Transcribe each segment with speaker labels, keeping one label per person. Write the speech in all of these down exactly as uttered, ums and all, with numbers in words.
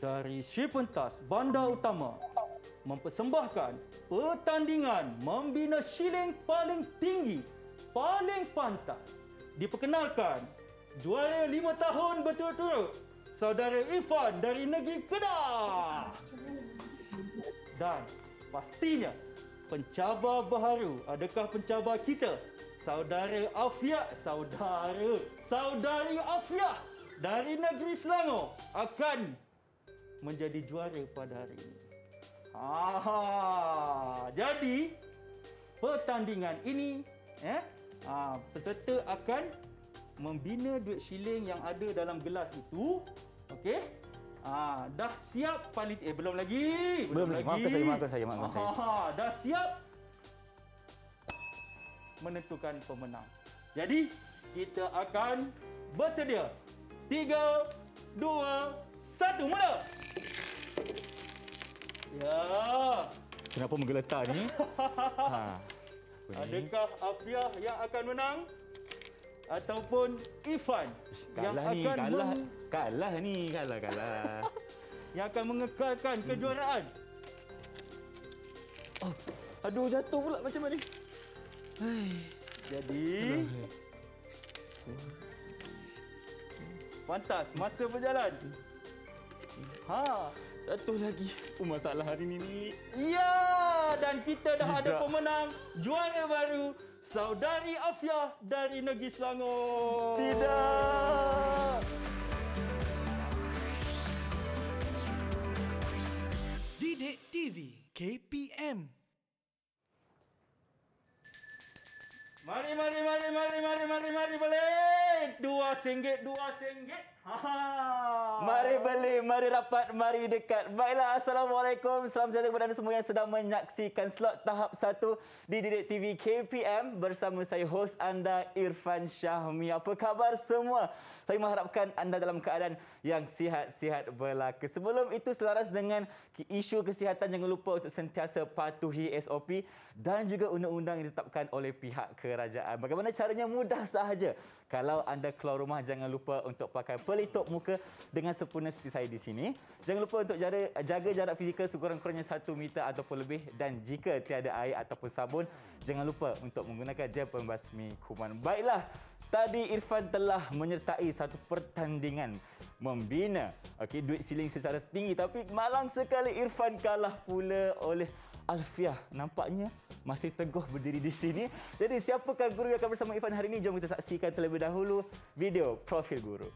Speaker 1: dari Sri Pentas Bandar Utama mempersembahkan pertandingan membina shilling paling tinggi, paling pantas. Diperkenalkan, juara lima tahun berturut-turut, Saudara Irfan dari negeri Kedah. Dan pastinya, pencabar baharu, adakah pencabar kita? Saudara Afiah, saudara, saudari Afiah dari negeri Selangor akan menjadi juara pada hari ini. Ah, jadi pertandingan ini, eh, ah, peserta akan membina duit shilling yang ada dalam gelas itu. Okey? Ah, dah siap paling eh belum lagi.
Speaker 2: Belum, belum lagi. Maafkan saya, maafkan saya, maafkan saya.
Speaker 1: Ah, dah siap menentukan pemenang. Jadi, kita akan bersedia. Tiga, dua, satu, mula! Ya.
Speaker 2: Kenapa menggeletar ni? Ha.
Speaker 1: Adakah Afiah yang akan menang? Ataupun Irfan yang
Speaker 2: Kalah ni,
Speaker 1: akan
Speaker 2: kalah.
Speaker 1: meng...
Speaker 2: Kalah ni, kalah, kalah.
Speaker 1: yang akan mengekalkan kejuaraan?
Speaker 2: Oh, aduh, jatuh pula macam mana?
Speaker 1: Jadi, pantas, masa berjalan. Ha,
Speaker 2: jatuh lagi. Oh, masalah hari ni ni.
Speaker 1: ya, dan kita dah
Speaker 2: Tidak.
Speaker 1: ada pemenang, juara baru, Saudari Afiah dari negeri Selangor.
Speaker 2: Tidak.
Speaker 3: Didik T V K P M.
Speaker 1: Mari, mari, mari, mari, mari, mari, mari balik. Dua singgit, dua singgit. Ha.
Speaker 2: Mari beli, mari rapat, mari dekat. Baiklah, Assalamualaikum. Salam sejahtera kepada anda semua yang sedang menyaksikan slot tahap satu di Didik T V K P M bersama saya, hos anda, Irfan Syahmi. Apa khabar semua? Saya mengharapkan anda dalam keadaan yang sihat-sihat belaka. Sebelum itu, selaras dengan isu kesihatan, jangan lupa untuk sentiasa patuhi S O P dan juga undang-undang yang ditetapkan oleh pihak kerajaan. Bagaimana caranya? Mudah sahaja. Kalau anda keluar rumah, jangan lupa untuk pakai pelitup muka dengan sempurna seperti saya di sini. Jangan lupa untuk jaga, jaga jarak fizikal sekurang-kurangnya satu meter ataupun lebih. Dan jika tiada air ataupun sabun, jangan lupa untuk menggunakan gel pembasmi kuman. Baiklah, tadi Irfan telah menyertai satu pertandingan membina okey, duit shilling secara tinggi. Tapi malang sekali Irfan kalah pula oleh Alfiah. Nampaknya masih teguh berdiri di sini. Jadi siapakah guru yang akan bersama Irfan hari ini? Jom kita saksikan terlebih dahulu video profil guru.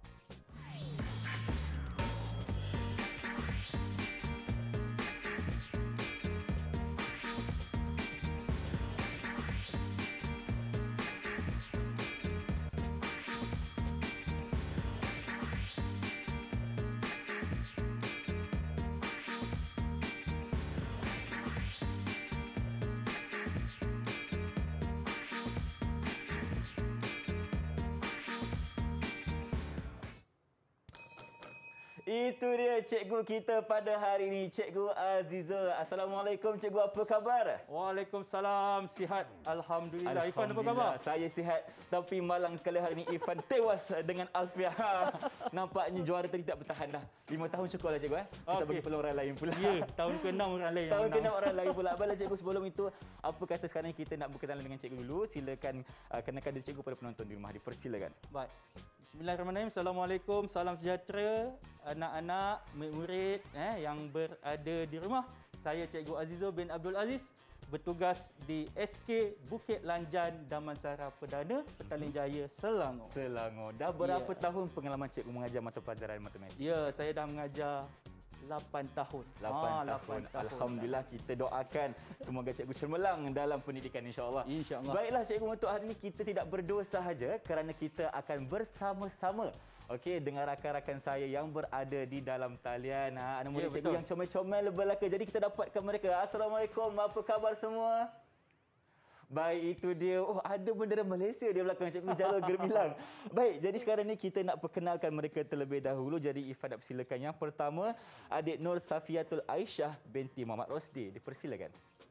Speaker 2: Itu dia cikgu kita pada hari ini, Cikgu Aziza. Assalamualaikum Cikgu, apa khabar?
Speaker 1: Waalaikumsalam, sihat. Alhamdulillah. Irfan, apa khabar?
Speaker 2: Saya sihat, tapi malang sekali hari ini Irfan tewas dengan Alfiah. Nampaknya juara tadi tak bertahan dah. Lima tahun cukup lah Cikgu. Eh? Kita
Speaker 1: Okey.
Speaker 2: bagi peluang orang lain pula.
Speaker 1: Ya, tahun ke enam orang lain yang
Speaker 2: Tahun ke
Speaker 1: menang.
Speaker 2: enam orang lain pula. Baiklah Cikgu, sebelum itu, apa kata sekarang kita nak berkenalan dengan Cikgu dulu. Silakan uh, kenalkan diri Cikgu pada penonton di rumah. Dipersilakan.
Speaker 1: Baik. Bismillahirrahmanirrahim. Assalamualaikum, salam sejahtera anak-anak, murid eh, yang berada di rumah. Saya Cikgu Aziza bin Abdul Aziz, bertugas di S K Bukit Lanjan Damansara Perdana, Petaling Jaya, Selangor.
Speaker 2: Selangor. Dah berapa
Speaker 1: Ya.
Speaker 2: tahun pengalaman Cikgu mengajar mata pelajaran matematik?
Speaker 1: Ya, saya dah mengajar lapan tahun.
Speaker 2: lapan
Speaker 1: Ah,
Speaker 2: tahun.
Speaker 1: lapan tahun.
Speaker 2: Alhamdulillah, kita doakan semoga cikgu cemerlang dalam pendidikan insya-Allah.
Speaker 1: Insya-Allah.
Speaker 2: Baiklah cikgu, untuk hari ini kita tidak berdua sahaja kerana kita akan bersama-sama okey dengan rakan-rakan saya yang berada di dalam talian. Ha, ada murid
Speaker 1: Ya,
Speaker 2: cikgu
Speaker 1: betul.
Speaker 2: yang comel-comel belaka. Jadi kita dapatkan mereka. Assalamualaikum, apa khabar semua? Baik, itu dia. Oh, ada bendera Malaysia di belakang Cikgu Jalul Gemilang. Baik, jadi sekarang ni kita nak perkenalkan mereka terlebih dahulu. Jadi Irfan nak persilakan. Yang pertama, adik Nur Safiatul Aisyah binti Muhammad Rosdi. Dipersilakan.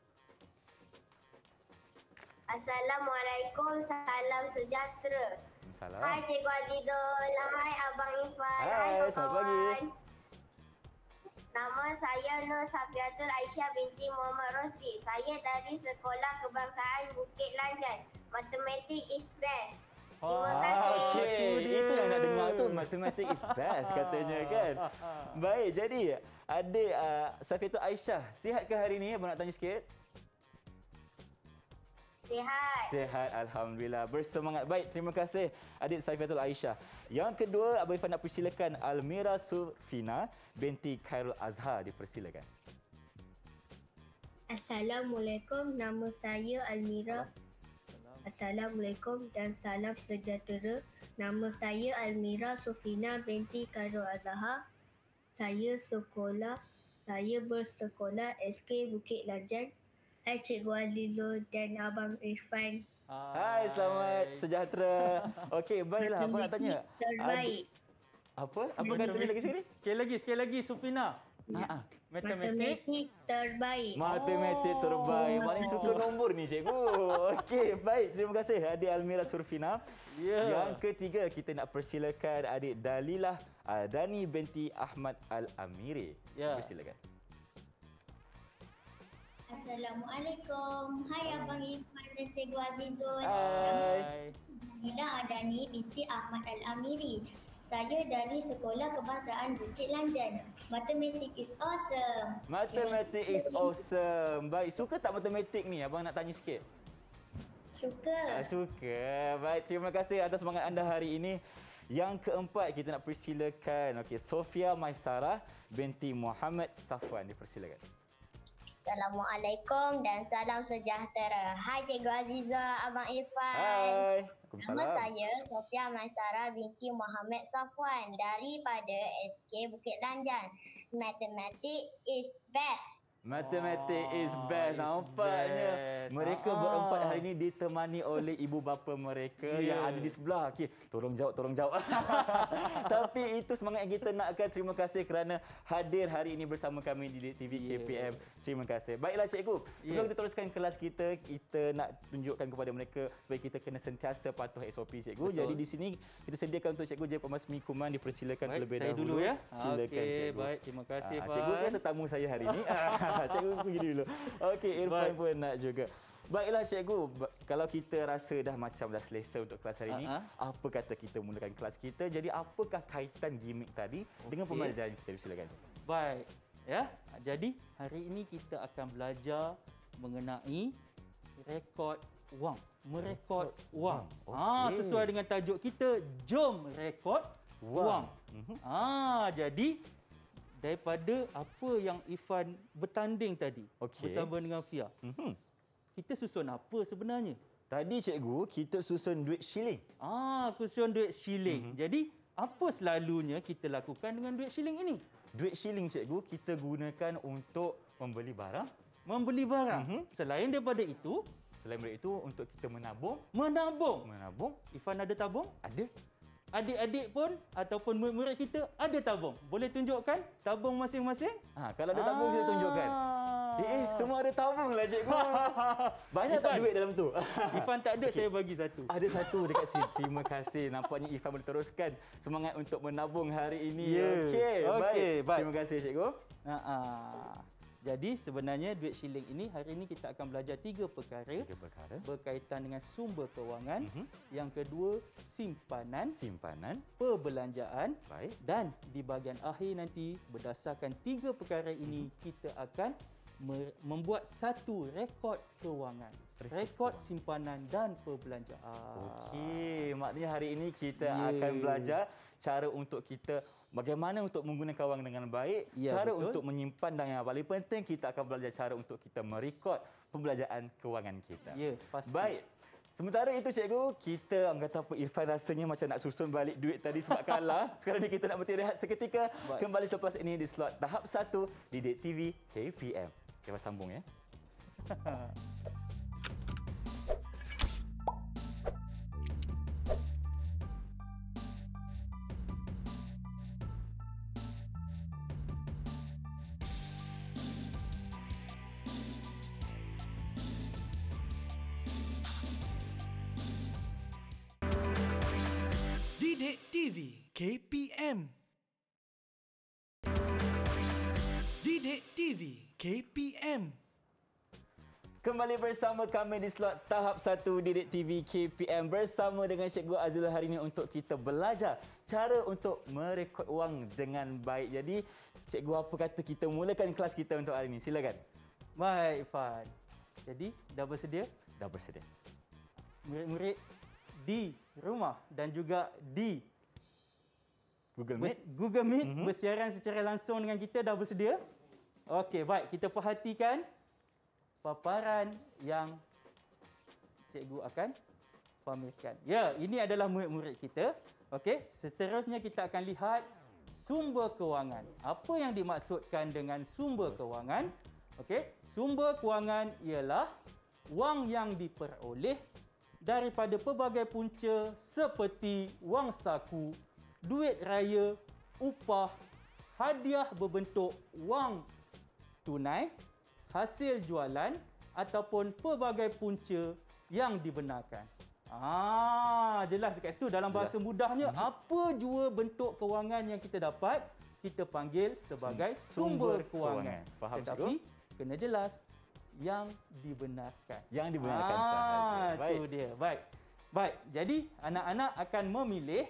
Speaker 4: Assalamualaikum, salam sejahtera.
Speaker 2: Salam.
Speaker 4: Hai Cikgu Azizul, hai Abang Irfan,
Speaker 2: Hai,
Speaker 4: hai
Speaker 2: selamat pagi.
Speaker 4: kawan-kawan. saya Nur Safiatul Aisyah binti Muhammad Rosdi. Saya dari Sekolah Kebangsaan Bukit Lanjan. Matematik is best. Terima
Speaker 2: Ah,
Speaker 4: kasih.
Speaker 2: okey. Itu yang nak dengar tu, matematik is best katanya kan. Baik, jadi adik uh, Safiatul Aisyah, sihat ke hari ni? Abang nak tanya sikit.
Speaker 4: Sihat.
Speaker 2: Sihat, alhamdulillah. Bersemangat. Baik, terima kasih adik Safiatul Aisyah. Yang kedua, Abang Irfan nak persilakan Almira Sulfina binti Khairul Azhar, dipersilakan.
Speaker 5: Assalamualaikum, nama saya Almira. Assalamualaikum dan salam sejahtera. Nama saya Almira Sufina binti Khairul Azhar. Saya sekolah, saya bersekolah S K Bukit Lanjan. Hai Cikgu Azizul dan Abang Irfan.
Speaker 2: Hai, selamat sejahtera. Okey, baiklah. Abang nak tanya.
Speaker 5: Terbaik.
Speaker 2: Apa? Apa kata dia lagi sekali?
Speaker 1: Sekali lagi, sekali lagi Sufina.
Speaker 2: Ha ah.
Speaker 1: Matematik.
Speaker 5: Matematik terbaik.
Speaker 2: Matematik terbaik. Maknanya suka nombor ni, cikgu. Okey, baik. Terima kasih adik Almira Surfina.
Speaker 1: Ya.
Speaker 2: Yang ketiga, kita nak persilakan adik Dalilah uh, Dani binti Ahmad Al-Amiri.
Speaker 1: Ya.
Speaker 2: Persilakan.
Speaker 6: Assalamualaikum. Hai Abang Irfan dan Cikgu Azizul.
Speaker 2: Hai.
Speaker 6: Dalilah Adani binti Ahmad Al-Amiri. Saya dari Sekolah Kebangsaan Bukit Lanjan. Matematik is awesome.
Speaker 2: Matematik is awesome. Baik, suka tak matematik ni? Abang nak tanya sikit.
Speaker 6: Suka.
Speaker 2: Ah, suka. Baik, terima kasih atas semangat anda hari ini. Yang keempat, kita nak persilakan okey, Sofia Maisarah binti Muhammad Safwan, dipersilakan.
Speaker 4: Assalamualaikum dan salam sejahtera. Hai Cikgu Aziza, Abang Irfan.
Speaker 2: Hai.
Speaker 4: Nama
Speaker 2: Waalaikumsalam.
Speaker 4: saya Sofia Maisara binti Muhammad Safwan daripada S K Bukit Lanjan. Matematik is best.
Speaker 2: Matematik
Speaker 1: Oh,
Speaker 2: is best.
Speaker 1: is
Speaker 2: Nampaknya
Speaker 1: best.
Speaker 2: mereka
Speaker 1: Ah.
Speaker 2: berempat hari ini ditemani oleh ibu bapa mereka
Speaker 1: Ya.
Speaker 2: yang ada di sebelah. Okey, tolong jawab, tolong jawab. Tapi itu semangat yang kita nakkan. Terima kasih kerana hadir hari ini bersama kami di T V K P M. Terima kasih. Baiklah cikgu, sebelum
Speaker 1: Ya.
Speaker 2: kita teruskan kelas kita, kita nak tunjukkan kepada mereka supaya kita kena sentiasa patuh S O P cikgu.
Speaker 1: Betul.
Speaker 2: Jadi di sini kita sediakan untuk cikgu Jaya Pemasmi Kuman, dipersilakan
Speaker 1: Baik,
Speaker 2: terlebih
Speaker 1: saya
Speaker 2: dahulu.
Speaker 1: dulu ya.
Speaker 2: Silakan
Speaker 1: Okey,
Speaker 2: cikgu.
Speaker 1: baik. Terima kasih,
Speaker 2: Ah,
Speaker 1: Fan.
Speaker 2: cikgu kan tetamu saya hari ini. Cikgu pergi dulu. Okey, Irfan
Speaker 1: Baik.
Speaker 2: pun nak juga. Baiklah cikgu, ba- kalau kita rasa dah macam dah selesa untuk kelas hari ini,
Speaker 1: Ha-ha.
Speaker 2: apa kata kita mulakan kelas kita? Jadi apakah kaitan gimmick tadi dengan
Speaker 1: Okey.
Speaker 2: pembelajaran kita? Silakan.
Speaker 1: Baik. Ya. Jadi, hari ini kita akan belajar mengenai rekod wang. Merekod wang.
Speaker 2: wang.
Speaker 1: Ah,
Speaker 2: Okey.
Speaker 1: sesuai dengan tajuk kita, jom rekod wang.
Speaker 2: Mhm.
Speaker 1: Ah, jadi daripada apa yang Ifan bertanding tadi
Speaker 2: Okey.
Speaker 1: bersama dengan Fia,
Speaker 2: Mhm.
Speaker 1: kita susun apa sebenarnya?
Speaker 2: Tadi cikgu kita susun duit shilling.
Speaker 1: Ah, susun duit shilling. Jadi, apa selalunya kita lakukan dengan duit shilling ini?
Speaker 2: Duit shilling cikgu kita gunakan untuk membeli barang.
Speaker 1: Membeli barang.
Speaker 2: Mhm.
Speaker 1: Selain daripada itu,
Speaker 2: Selain daripada itu untuk kita menabung.
Speaker 1: menabung.
Speaker 2: Menabung
Speaker 1: Ifan ada tabung?
Speaker 2: ada.
Speaker 1: Adik-adik pun ataupun murid-murid kita ada tabung. Boleh tunjukkan tabung masing-masing?
Speaker 2: Ha, kalau ada tabung kita tunjukkan.
Speaker 1: Ah.
Speaker 2: Eh, eh, semua ada tabung lah cikgu. Banyak tak
Speaker 1: Ifan.
Speaker 2: duit dalam tu?
Speaker 1: Ifan tak ada, saya bagi satu.
Speaker 2: Ada satu dekat sini. Terima kasih. Nampaknya Ifan boleh teruskan semangat untuk menabung hari ini.
Speaker 1: Ya.
Speaker 2: Okey,
Speaker 1: Okey,
Speaker 2: baik.
Speaker 1: baik.
Speaker 2: Terima kasih cikgu.
Speaker 1: Ha ah. Jadi sebenarnya duit shilling ini hari ini kita akan belajar tiga perkara
Speaker 2: Tiga perkara.
Speaker 1: berkaitan dengan sumber kewangan.
Speaker 2: Mhm.
Speaker 1: Yang kedua, simpanan,
Speaker 2: Simpanan.
Speaker 1: perbelanjaan.
Speaker 2: Baik.
Speaker 1: Dan di bahagian akhir nanti berdasarkan tiga perkara ini kita akan me- membuat satu rekod kewangan.
Speaker 2: Rekod
Speaker 1: Rekod
Speaker 2: kewangan.
Speaker 1: simpanan dan perbelanjaan.
Speaker 2: Okey, maknanya hari ini kita
Speaker 1: Ya.
Speaker 2: akan belajar cara untuk kita bagaimana untuk menggunakan wang dengan baik,
Speaker 1: Ya,
Speaker 2: cara
Speaker 1: betul.
Speaker 2: untuk menyimpan dan yang paling penting kita akan belajar cara untuk kita merekod pembelanjaan kewangan kita.
Speaker 1: Ya, pasti.
Speaker 2: Baik. Sementara itu cikgu, kita orang kata apa Irfan rasanya macam nak susun balik duit tadi sebab kalah. Sekarang ni kita nak berhenti rehat seketika.
Speaker 1: Baik.
Speaker 2: Kembali selepas ini di slot tahap satu di D T V K P M. Kita sambung ya.
Speaker 3: Didik T V K P M. Didik Didik T V K P M.
Speaker 2: Kembali bersama kami di slot tahap satu Didik T V K P M bersama dengan Cikgu Azizul hari ini untuk kita belajar cara untuk merekod wang dengan baik. Jadi, Cikgu apa kata kita mulakan kelas kita untuk hari ini? Silakan.
Speaker 1: Baik, Fan. Jadi, dah bersedia?
Speaker 2: Dah bersedia.
Speaker 1: Murid-murid di rumah dan juga di
Speaker 2: Google
Speaker 1: Meet,
Speaker 2: Meet.
Speaker 1: Google Meet mm-hmm. bersiaran secara langsung dengan kita dah bersedia? Okey, baik. Kita perhatikan paparan yang cikgu akan pamerkan. Ya, ini adalah murid-murid kita. Okey, seterusnya kita akan lihat sumber kewangan. Apa yang dimaksudkan dengan sumber kewangan? Okey, sumber kewangan ialah wang yang diperoleh daripada pelbagai punca seperti wang saku, duit raya, upah, hadiah berbentuk wang tunai, hasil jualan ataupun pelbagai punca yang dibenarkan. Ah, jelas dekat situ dalam bahasa jelas. Mudahnya hmm. apa jua bentuk kewangan yang kita dapat kita panggil sebagai sumber, sumber kewangan. kewangan.
Speaker 2: Faham,
Speaker 1: tetapi cikgu? Kena jelas yang dibenarkan.
Speaker 2: Yang dibenarkan
Speaker 1: ah,
Speaker 2: sahaja. Baik.
Speaker 1: Itu dia. Baik. Baik. Jadi anak-anak akan memilih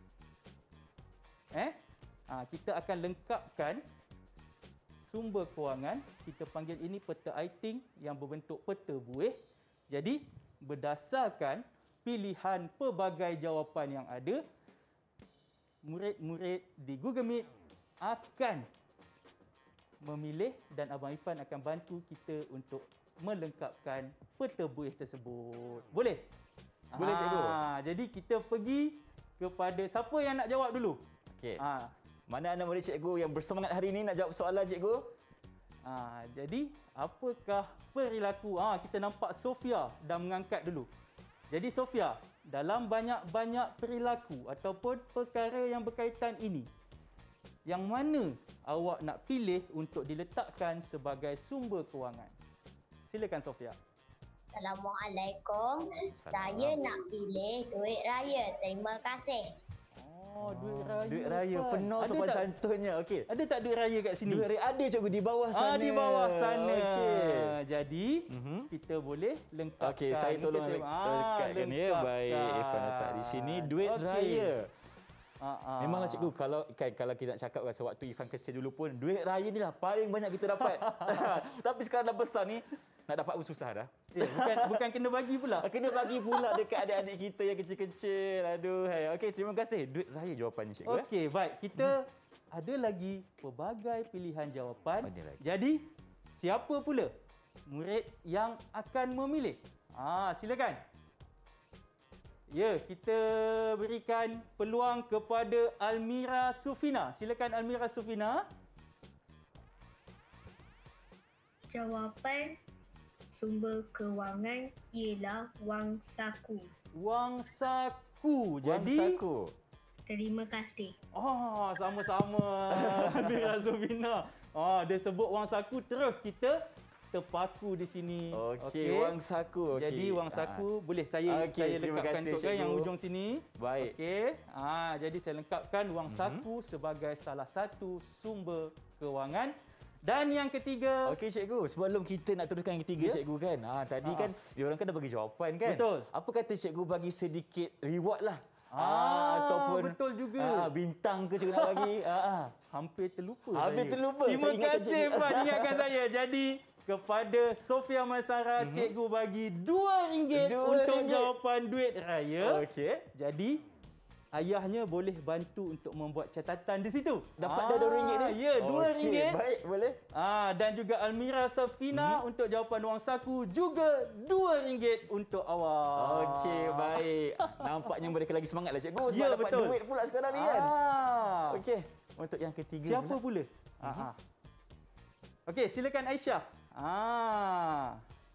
Speaker 1: eh ah, kita akan lengkapkan sumber kewangan, kita panggil ini peta Aiting yang berbentuk peta buih. Jadi, berdasarkan pilihan pelbagai jawapan yang ada, murid-murid di Google Meet akan memilih dan Abang Ifan akan bantu kita untuk melengkapkan peta buih tersebut. Boleh?
Speaker 2: Boleh, cikgu.
Speaker 1: Ah, jadi, kita pergi kepada siapa yang nak jawab dulu?
Speaker 2: Okey.
Speaker 1: Ah.
Speaker 2: Mana anak murid cikgu yang bersemangat hari ini nak jawab soalan cikgu?
Speaker 1: Ha, jadi, apakah perilaku? Ha, kita nampak Sofia dah mengangkat dulu. Jadi Sofia, dalam banyak-banyak perilaku ataupun perkara yang berkaitan ini, yang mana awak nak pilih untuk diletakkan sebagai sumber kewangan? Silakan Sofia.
Speaker 6: Assalamualaikum. Saya nak pilih duit raya. Terima kasih.
Speaker 1: Oh, duit raya.
Speaker 2: Duit raya Fan. Penuh sopan santunnya. Okey.
Speaker 1: Ada tak duit raya kat sini?
Speaker 2: Duit raya ada cikgu di bawah sana.
Speaker 1: Ah, di bawah sana.
Speaker 2: Okey.
Speaker 1: Jadi, mm-hmm. kita boleh lengkapkan.
Speaker 2: Okey, saya tolong
Speaker 1: saya...
Speaker 2: lekatkan ah, ya. Baik, Ifan letak di sini duit okay. raya. Ah, ah. Memanglah cikgu, kalau kan kalau kita nak cakap kan sewaktu Ifan kecil dulu pun duit raya ni lah paling banyak kita dapat. Tapi sekarang dah besar ni nak dapat pun susah dah.
Speaker 1: Eh, bukan bukan kena bagi pula.
Speaker 2: Kena bagi pula dekat adik-adik kita yang kecil-kecil. Aduh, hai. Okey, terima kasih. Duit raya jawapannya cikgu.
Speaker 1: Okey, eh? Baik. Kita hmm. ada lagi pelbagai pilihan jawapan. Jadi, siapa pula murid yang akan memilih? Ah, silakan. Ya, kita berikan peluang kepada Almira Sufina. Silakan Almira Sufina.
Speaker 5: Jawapan sumber kewangan ialah wang saku.
Speaker 1: Wang saku.
Speaker 2: Wang
Speaker 1: Jadi,
Speaker 2: saku.
Speaker 5: Terima kasih.
Speaker 1: Oh, sama-sama Almira Sufina. Oh, dia sebut wang saku terus kita terpaku di sini.
Speaker 2: Okey, okay. Wang saku. Okay.
Speaker 1: Jadi wang saku ha. boleh saya okay, saya lengkapkan untuk yang ujung sini.
Speaker 2: Baik.
Speaker 1: Okey. Ah, jadi saya lengkapkan wang mm-hmm. saku sebagai salah satu sumber kewangan. Dan yang ketiga.
Speaker 2: Okey cikgu, sebelum kita nak teruskan yang ketiga ya? cikgu kan. Ha, tadi ha. kan dia orang kan dah bagi jawapan kan.
Speaker 1: Betul.
Speaker 2: Apa kata cikgu bagi sedikit reward lah.
Speaker 1: Ah,
Speaker 2: ah ataupun
Speaker 1: betul juga.
Speaker 2: Ah, bintang ke cikgu nak bagi? Ah, ah.
Speaker 1: Hampir terlupa.
Speaker 2: Hampir
Speaker 1: saya.
Speaker 2: terlupa.
Speaker 1: Terima kasih Fan ingatkan saya. Jadi kepada Sofia Maisara, mm-hmm. cikgu bagi dua ringgit untuk ringgit. jawapan duit raya.
Speaker 2: Okey.
Speaker 1: Jadi ayahnya boleh bantu untuk membuat catatan di situ.
Speaker 2: Dapat ah, dah dua ringgit ni?
Speaker 1: Ya, dua
Speaker 2: okay,
Speaker 1: ringgit.
Speaker 2: Baik, boleh.
Speaker 1: Ah, dan juga Almira Safina mm-hmm. untuk jawapan wang saku juga dua ringgit untuk awak.
Speaker 2: Okey, baik. Nampaknya mereka lagi semangatlah cikgu sebab
Speaker 1: ya,
Speaker 2: dapat
Speaker 1: betul.
Speaker 2: duit pula sekarang ni kan.
Speaker 1: Ah.
Speaker 2: Okey, untuk yang ketiga
Speaker 1: siapa
Speaker 2: pula?
Speaker 1: pula? Mm-hmm. Ah. Okey, silakan Aisyah. Ah.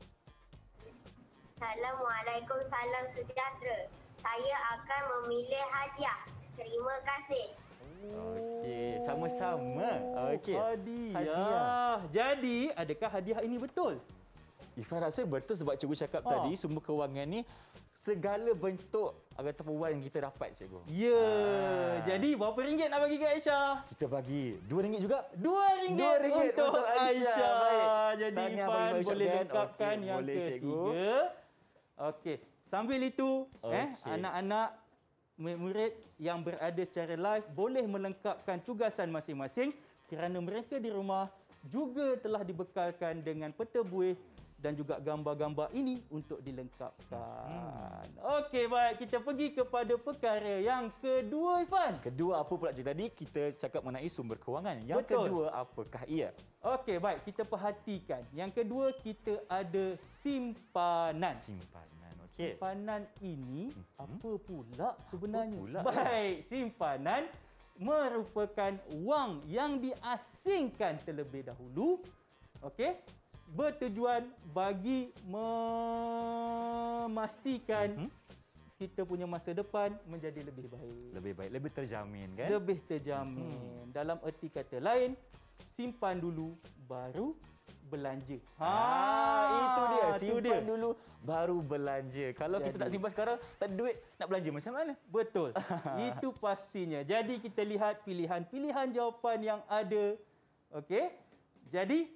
Speaker 4: Assalamualaikum, salam sejahtera. Saya akan memilih hadiah. Terima kasih.
Speaker 2: Okey, sama-sama. Okey.
Speaker 1: Hadiah. hadiah. Jadi, adakah hadiah ini betul?
Speaker 2: Ifan rasa betul sebab cikgu cakap ha. tadi sumber kewangan ni segala bentuk agak terpuan yang kita dapat, cikgu.
Speaker 1: Ya, yeah. ah. Jadi berapa ringgit nak bagi ke Aisyah?
Speaker 2: Kita bagi dua ringgit juga.
Speaker 1: Dua ringgit, dua ringgit untuk, untuk Aisyah. Aisyah. Jadi Ifan boleh lengkapkan okay, yang boleh, ketiga. Cikgu. Okey, sambil itu okay. eh anak-anak murid yang berada secara live boleh melengkapkan tugasan masing-masing kerana mereka di rumah juga telah dibekalkan dengan peta buih dan juga gambar-gambar ini untuk dilengkapkan. Hmm. Okey, baik. Kita pergi kepada perkara yang kedua, Ifan.
Speaker 2: Kedua apa pula? Tadi kita cakap mengenai sumber kewangan. Yang Betul. kedua, apakah ia?
Speaker 1: Okey, baik. Kita perhatikan. Yang kedua, kita ada simpanan.
Speaker 2: Simpanan, okey.
Speaker 1: Simpanan ini hmm. apa pula sebenarnya?
Speaker 2: Apa pula,
Speaker 1: baik, ya? Simpanan merupakan wang yang diasingkan terlebih dahulu. Okey, bertujuan bagi memastikan mm-hmm. kita punya masa depan menjadi lebih baik.
Speaker 2: Lebih baik, lebih terjamin kan?
Speaker 1: Lebih terjamin. Mm-hmm. Dalam erti kata lain, simpan dulu baru belanja.
Speaker 2: Ha, ha itu dia. Simpan dia. dulu baru belanja. Kalau Jadi, kita tak simpan sekarang, tak ada duit, nak belanja macam mana?
Speaker 1: Betul. Itu pastinya. Jadi kita lihat pilihan-pilihan jawapan yang ada. Okey. Jadi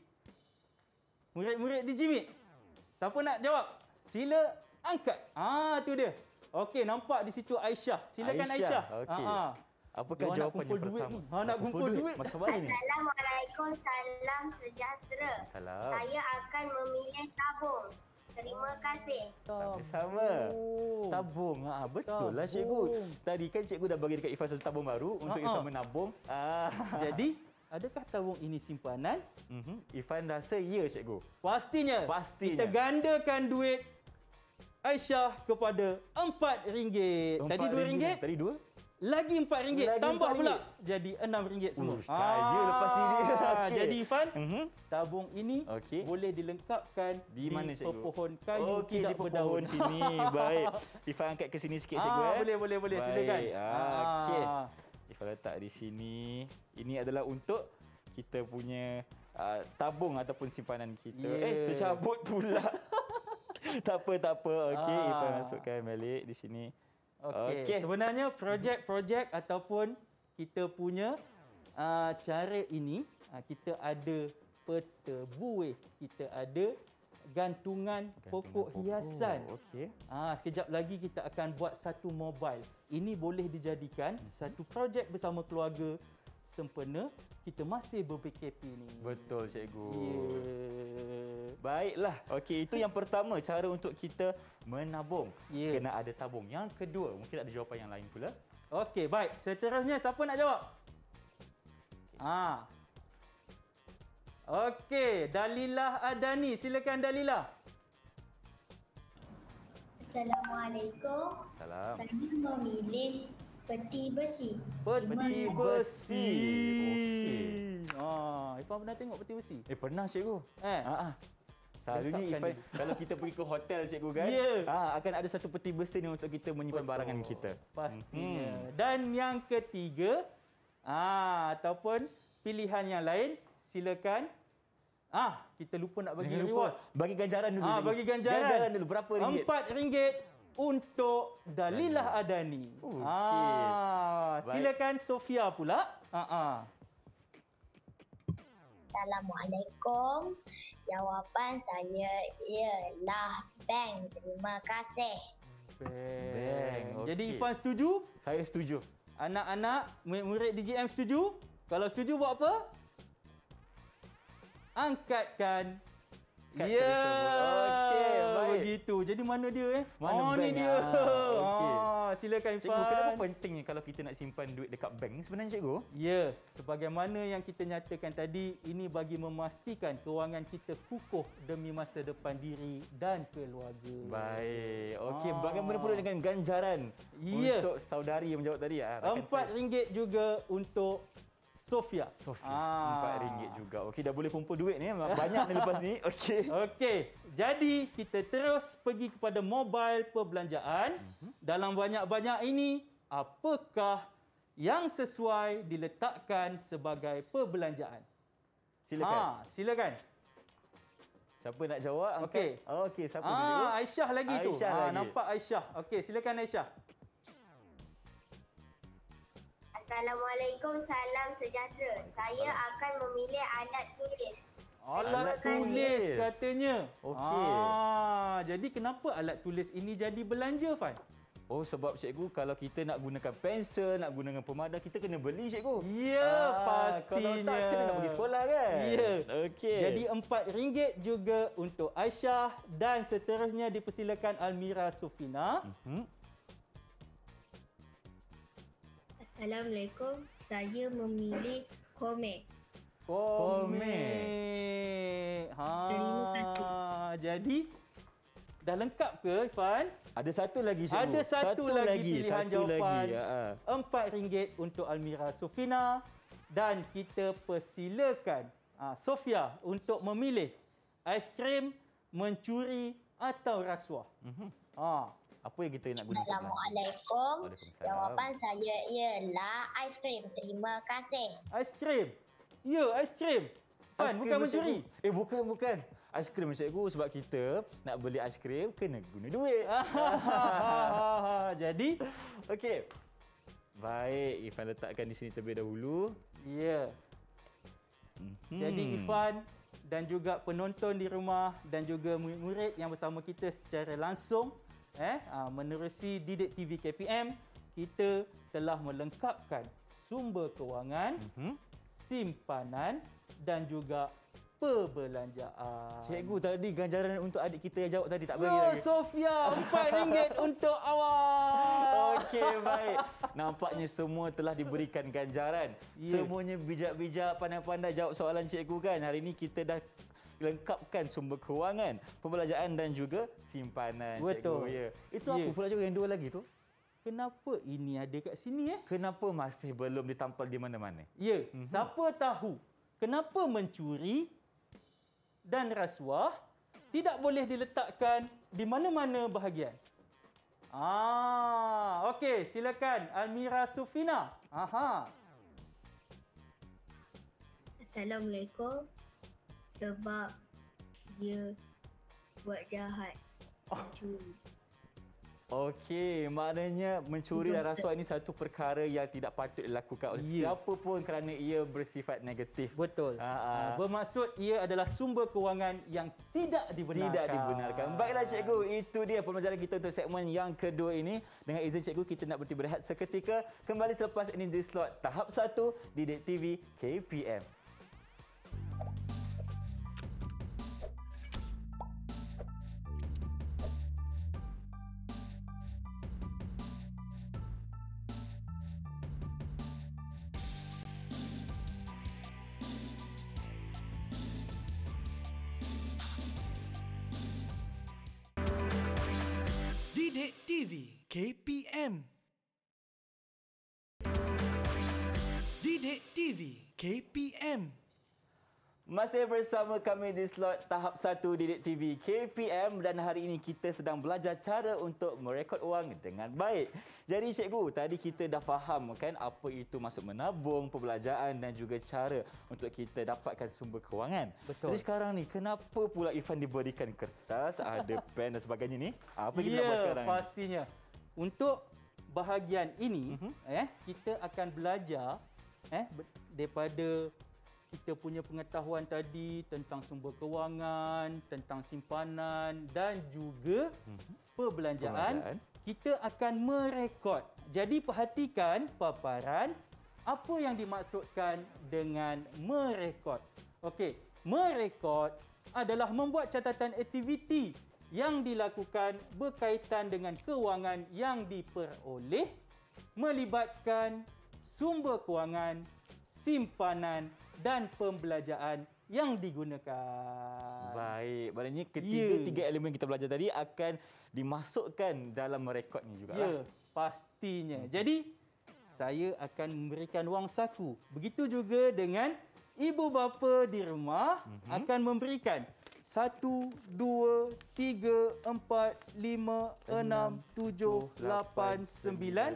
Speaker 1: murid-murid di Jimit, siapa nak jawab? Sila angkat. Ah, tu dia. Okey, nampak di situ Aisyah. Silakan Aisyah.
Speaker 2: Aisyah. Okey. Ha. Apakah
Speaker 1: Dia
Speaker 2: jawapan yang pertama?
Speaker 1: Ha, nak kumpul duit. duit.
Speaker 2: Macam mana ni?
Speaker 4: Assalamualaikum, salam sejahtera.
Speaker 2: Salam.
Speaker 4: Saya akan memilih tabung. Terima kasih.
Speaker 2: Sama-sama. Tabung. Ha, betul tabung. lah cikgu. Tadi kan cikgu dah bagi dekat Ifan satu tabung baru untuk Ha-ha. Ifan menabung. Ah.
Speaker 1: Jadi, adakah tabung ini simpanan?
Speaker 2: Mm-hmm. Ifan rasa ya, cikgu.
Speaker 1: Pastinya.
Speaker 2: Pastinya.
Speaker 1: Kita gandakan duit Aisyah kepada empat ringgit. Tadi dua ringgit.
Speaker 2: Tadi dua.
Speaker 1: Lagi empat ringgit. Lagi tambah empat pula. Jadi enam ringgit semua.
Speaker 2: Ush, kaya ah. lepas ini. Okay.
Speaker 1: Jadi Ifan,
Speaker 2: mm-hmm.
Speaker 1: tabung ini okay. boleh dilengkapkan
Speaker 2: di, mana,
Speaker 1: di pepohon kayu
Speaker 2: okay,
Speaker 1: tidak
Speaker 2: di pepohon sini. Baik. Ifan angkat ke sini sikit, cikgu.
Speaker 1: Ah,
Speaker 2: eh.
Speaker 1: Boleh, boleh, boleh. Baik. Silakan.
Speaker 2: Ah, okey. Ifan letak di sini. Ini adalah untuk kita punya uh, tabung ataupun simpanan kita. Yeah. Eh, tercabut pula. tak apa, tak apa. Okey, ah. Ifan masukkan balik di sini.
Speaker 1: Okey. Okay. Sebenarnya projek-projek ataupun kita punya uh, cara ini, uh, kita ada peta buih, kita ada gantungan, gantungan pokok, pokok hiasan.
Speaker 2: Okey.
Speaker 1: Ah, sekejap lagi kita akan buat satu mobile. Ini boleh dijadikan hmm. satu projek bersama keluarga sempena kita masih ber-P K P ni.
Speaker 2: Betul, cikgu.
Speaker 1: Yeah.
Speaker 2: Baiklah. Okey, itu yang pertama, cara untuk kita menabung.
Speaker 1: Yeah.
Speaker 2: Kena ada tabung. Yang kedua, mungkin ada jawapan yang lain pula.
Speaker 1: Okey, baik. Seterusnya, siapa nak jawab? Ah. Okey, Dalilah Adani. Silakan Dalilah.
Speaker 6: Assalamualaikum.
Speaker 2: Salam.
Speaker 6: Saya memilih peti besi.
Speaker 1: Peti besi. Okey. Ah, Ifan pernah tengok peti besi?
Speaker 2: Eh, pernah, cikgu.
Speaker 1: Eh?
Speaker 2: Ha ah. Selalunya Ifan, kalau kita pergi ke hotel, cikgu kan,
Speaker 1: yeah.
Speaker 2: ha, akan ada satu peti besi ni untuk kita menyimpan Betul. barangan kita.
Speaker 1: Pastinya. Hmm. Dan yang ketiga, ah ataupun pilihan yang lain, silakan. Ah, kita lupa nak bagi reward.
Speaker 2: Bagi ganjaran dulu.
Speaker 1: Ah,
Speaker 2: cikgu.
Speaker 1: bagi ganjaran.
Speaker 2: Ganjaran dulu berapa ringgit?
Speaker 1: Empat ringgit untuk Dalilah Adani.
Speaker 2: Okay.
Speaker 1: Ah, silakan Sofia pula. Ah ah.
Speaker 7: Assalamualaikum. Jawapan saya ialah bank. Terima kasih.
Speaker 1: Bank. bank. Okay. Jadi Ifan setuju?
Speaker 2: Saya setuju.
Speaker 1: Anak-anak, murid D J M setuju? Kalau setuju buat apa? Angkatkan. Ya,
Speaker 2: okey, baik.
Speaker 1: Begitu. Jadi mana dia eh?
Speaker 2: Mana
Speaker 1: oh,
Speaker 2: bank
Speaker 1: ni dia.
Speaker 2: Ah, okey.
Speaker 1: Ah, silakan Ifan.
Speaker 2: Cikgu, kenapa pentingnya kalau kita nak simpan duit dekat bank ni sebenarnya, cikgu?
Speaker 1: Ya, sebagaimana yang kita nyatakan tadi, ini bagi memastikan kewangan kita kukuh demi masa depan diri dan keluarga.
Speaker 2: Baik. Okey, ah. bagaimana pula dengan ganjaran
Speaker 1: ya.
Speaker 2: untuk saudari yang menjawab tadi?
Speaker 1: Empat ringgit juga untuk Sofia.
Speaker 2: Sofia.
Speaker 1: Ah.
Speaker 2: Empat ringgit juga. Okey, dah boleh kumpul duit ni. Banyak ni lepas ni. Okey.
Speaker 1: Okey. Jadi, kita terus pergi kepada mobile perbelanjaan. Mm-hmm. Dalam banyak-banyak ini, apakah yang sesuai diletakkan sebagai perbelanjaan?
Speaker 2: Silakan.
Speaker 1: Ha, silakan.
Speaker 2: Siapa nak jawab?
Speaker 1: Okey.
Speaker 2: Oh, okey, siapa ah, dulu?
Speaker 1: Aisyah lagi tu.
Speaker 2: Aisyah
Speaker 1: Ah,
Speaker 2: lagi.
Speaker 1: nampak Aisyah. Okey, silakan Aisyah.
Speaker 4: Assalamualaikum, salam sejahtera. Saya akan memilih alat tulis.
Speaker 1: Alat
Speaker 2: Alat
Speaker 1: tulis
Speaker 2: tulis.
Speaker 1: katanya.
Speaker 2: Okey.
Speaker 1: Ah, jadi kenapa alat tulis ini jadi belanja, Fan?
Speaker 2: Oh, sebab cikgu kalau kita nak gunakan pensel, nak gunakan pemadah, kita kena beli cikgu.
Speaker 1: Ya, pastinya.
Speaker 2: Kalau tak, macam mana nak pergi sekolah kan?
Speaker 1: Ya.
Speaker 2: Okey.
Speaker 1: Jadi empat ringgit juga untuk Aisyah dan seterusnya dipersilakan Almira Sufina.
Speaker 2: Hmm?
Speaker 5: Assalamualaikum. Saya memilih komik.
Speaker 1: Komik. Ha.
Speaker 5: Terima kasih.
Speaker 1: Jadi dah lengkap ke, Ifan?
Speaker 2: Ada satu lagi cikgu.
Speaker 1: Ada satu, lagi pilihan
Speaker 2: satu
Speaker 1: jawapan.
Speaker 2: Lagi. Ha.
Speaker 1: Empat ringgit untuk Almira Sufina dan kita persilakan ah, Sofia untuk memilih aiskrim, mencuri atau rasuah.
Speaker 2: Mhm.
Speaker 1: Ha.
Speaker 2: Apa yang kita nak gunakan?
Speaker 7: Assalamualaikum.
Speaker 2: Waalaikumsalam.
Speaker 7: Jawapan saya ialah aiskrim. Terima kasih.
Speaker 1: Aiskrim. Ya, aiskrim. Fan,
Speaker 2: Aiskrim
Speaker 1: bukan
Speaker 2: tu,
Speaker 1: mencuri.
Speaker 2: cikgu. Eh, bukan, bukan. Aiskrim cikgu sebab kita nak beli aiskrim kena guna duit.
Speaker 1: Jadi,
Speaker 2: Okey. Baik, Ifan letakkan di sini terlebih dahulu.
Speaker 1: ya.
Speaker 2: Hmm.
Speaker 1: Jadi Ifan dan juga penonton di rumah dan juga murid-murid yang bersama kita secara langsung eh ah, menerusi Didik T V K P M, kita telah melengkapkan sumber kewangan,
Speaker 2: Hmm.
Speaker 1: simpanan dan juga perbelanjaan.
Speaker 2: Cikgu tadi ganjaran untuk adik kita yang jawab tadi tak bagi
Speaker 1: Ya,
Speaker 2: lagi.
Speaker 1: Sofia, empat ringgit untuk awak.
Speaker 2: Okey, baik. Nampaknya semua telah diberikan ganjaran.
Speaker 1: Ya.
Speaker 2: Semuanya bijak-bijak, pandai-pandai jawab soalan cikgu kan. Hari ini kita dah lengkapkan sumber kewangan, pembelanjaan dan juga simpanan.
Speaker 1: Betul.
Speaker 2: Cikgu. Ya. Itu
Speaker 1: Ya.
Speaker 2: apa pula cikgu yang dua lagi tu?
Speaker 1: Kenapa ini ada kat sini eh?
Speaker 2: Kenapa masih belum ditampal di mana-mana?
Speaker 1: Ya, mm-hmm. siapa tahu kenapa mencuri dan rasuah tidak boleh diletakkan di mana-mana bahagian. Ah, okey, silakan Almira Sufina. Aha.
Speaker 5: Assalamualaikum. Sebab dia buat jahat. Curi.
Speaker 2: Okey, maknanya mencuri dan rasuah ini satu perkara yang tidak patut dilakukan oleh
Speaker 1: Ya.
Speaker 2: siapa pun kerana ia bersifat negatif.
Speaker 1: Betul.
Speaker 2: Ha, ha.
Speaker 1: Ah, bermaksud ia adalah sumber kewangan yang tidak dibenarkan.
Speaker 2: Tidak dibenarkan. Baiklah cikgu, itu dia pembelajaran kita untuk segmen yang kedua ini. Dengan izin cikgu, kita nak berhenti berehat seketika. Kembali selepas ini di slot tahap satu Didik T V K P M.
Speaker 3: Didik T V K P M. Didik T V K P M.
Speaker 2: Masih bersama kami di slot tahap satu Didik T V K P M dan hari ini kita sedang belajar cara untuk merekod wang dengan baik. Jadi cikgu, tadi kita dah faham kan apa itu maksud menabung, perbelanjaan dan juga cara untuk kita dapatkan sumber kewangan.
Speaker 1: Betul.
Speaker 2: Jadi sekarang ni kenapa pula Ifan diberikan kertas, ada pen dan sebagainya ni? Apa yang kita
Speaker 1: Ya,
Speaker 2: nak buat sekarang ni?
Speaker 1: pastinya. Untuk bahagian ini,
Speaker 2: Mhm.
Speaker 1: eh kita akan belajar eh ber- daripada kita punya pengetahuan tadi tentang sumber kewangan, tentang simpanan dan juga perbelanjaan,
Speaker 2: Perbelanjaan.
Speaker 1: kita akan merekod. Jadi perhatikan paparan apa yang dimaksudkan dengan merekod. Okey, merekod adalah membuat catatan aktiviti yang dilakukan berkaitan dengan kewangan yang diperoleh melibatkan sumber kewangan, simpanan dan pembelanjaan yang digunakan.
Speaker 2: Baik, maknanya ketiga-tiga
Speaker 1: Ya.
Speaker 2: elemen yang kita belajar tadi akan dimasukkan dalam merekod ni juga.
Speaker 1: Ya, pastinya. Jadi, saya akan memberikan wang saku. Begitu juga dengan ibu bapa di rumah mm-hmm. akan memberikan satu, dua, tiga, empat, lima, enam, tujuh, lapan, sembilan,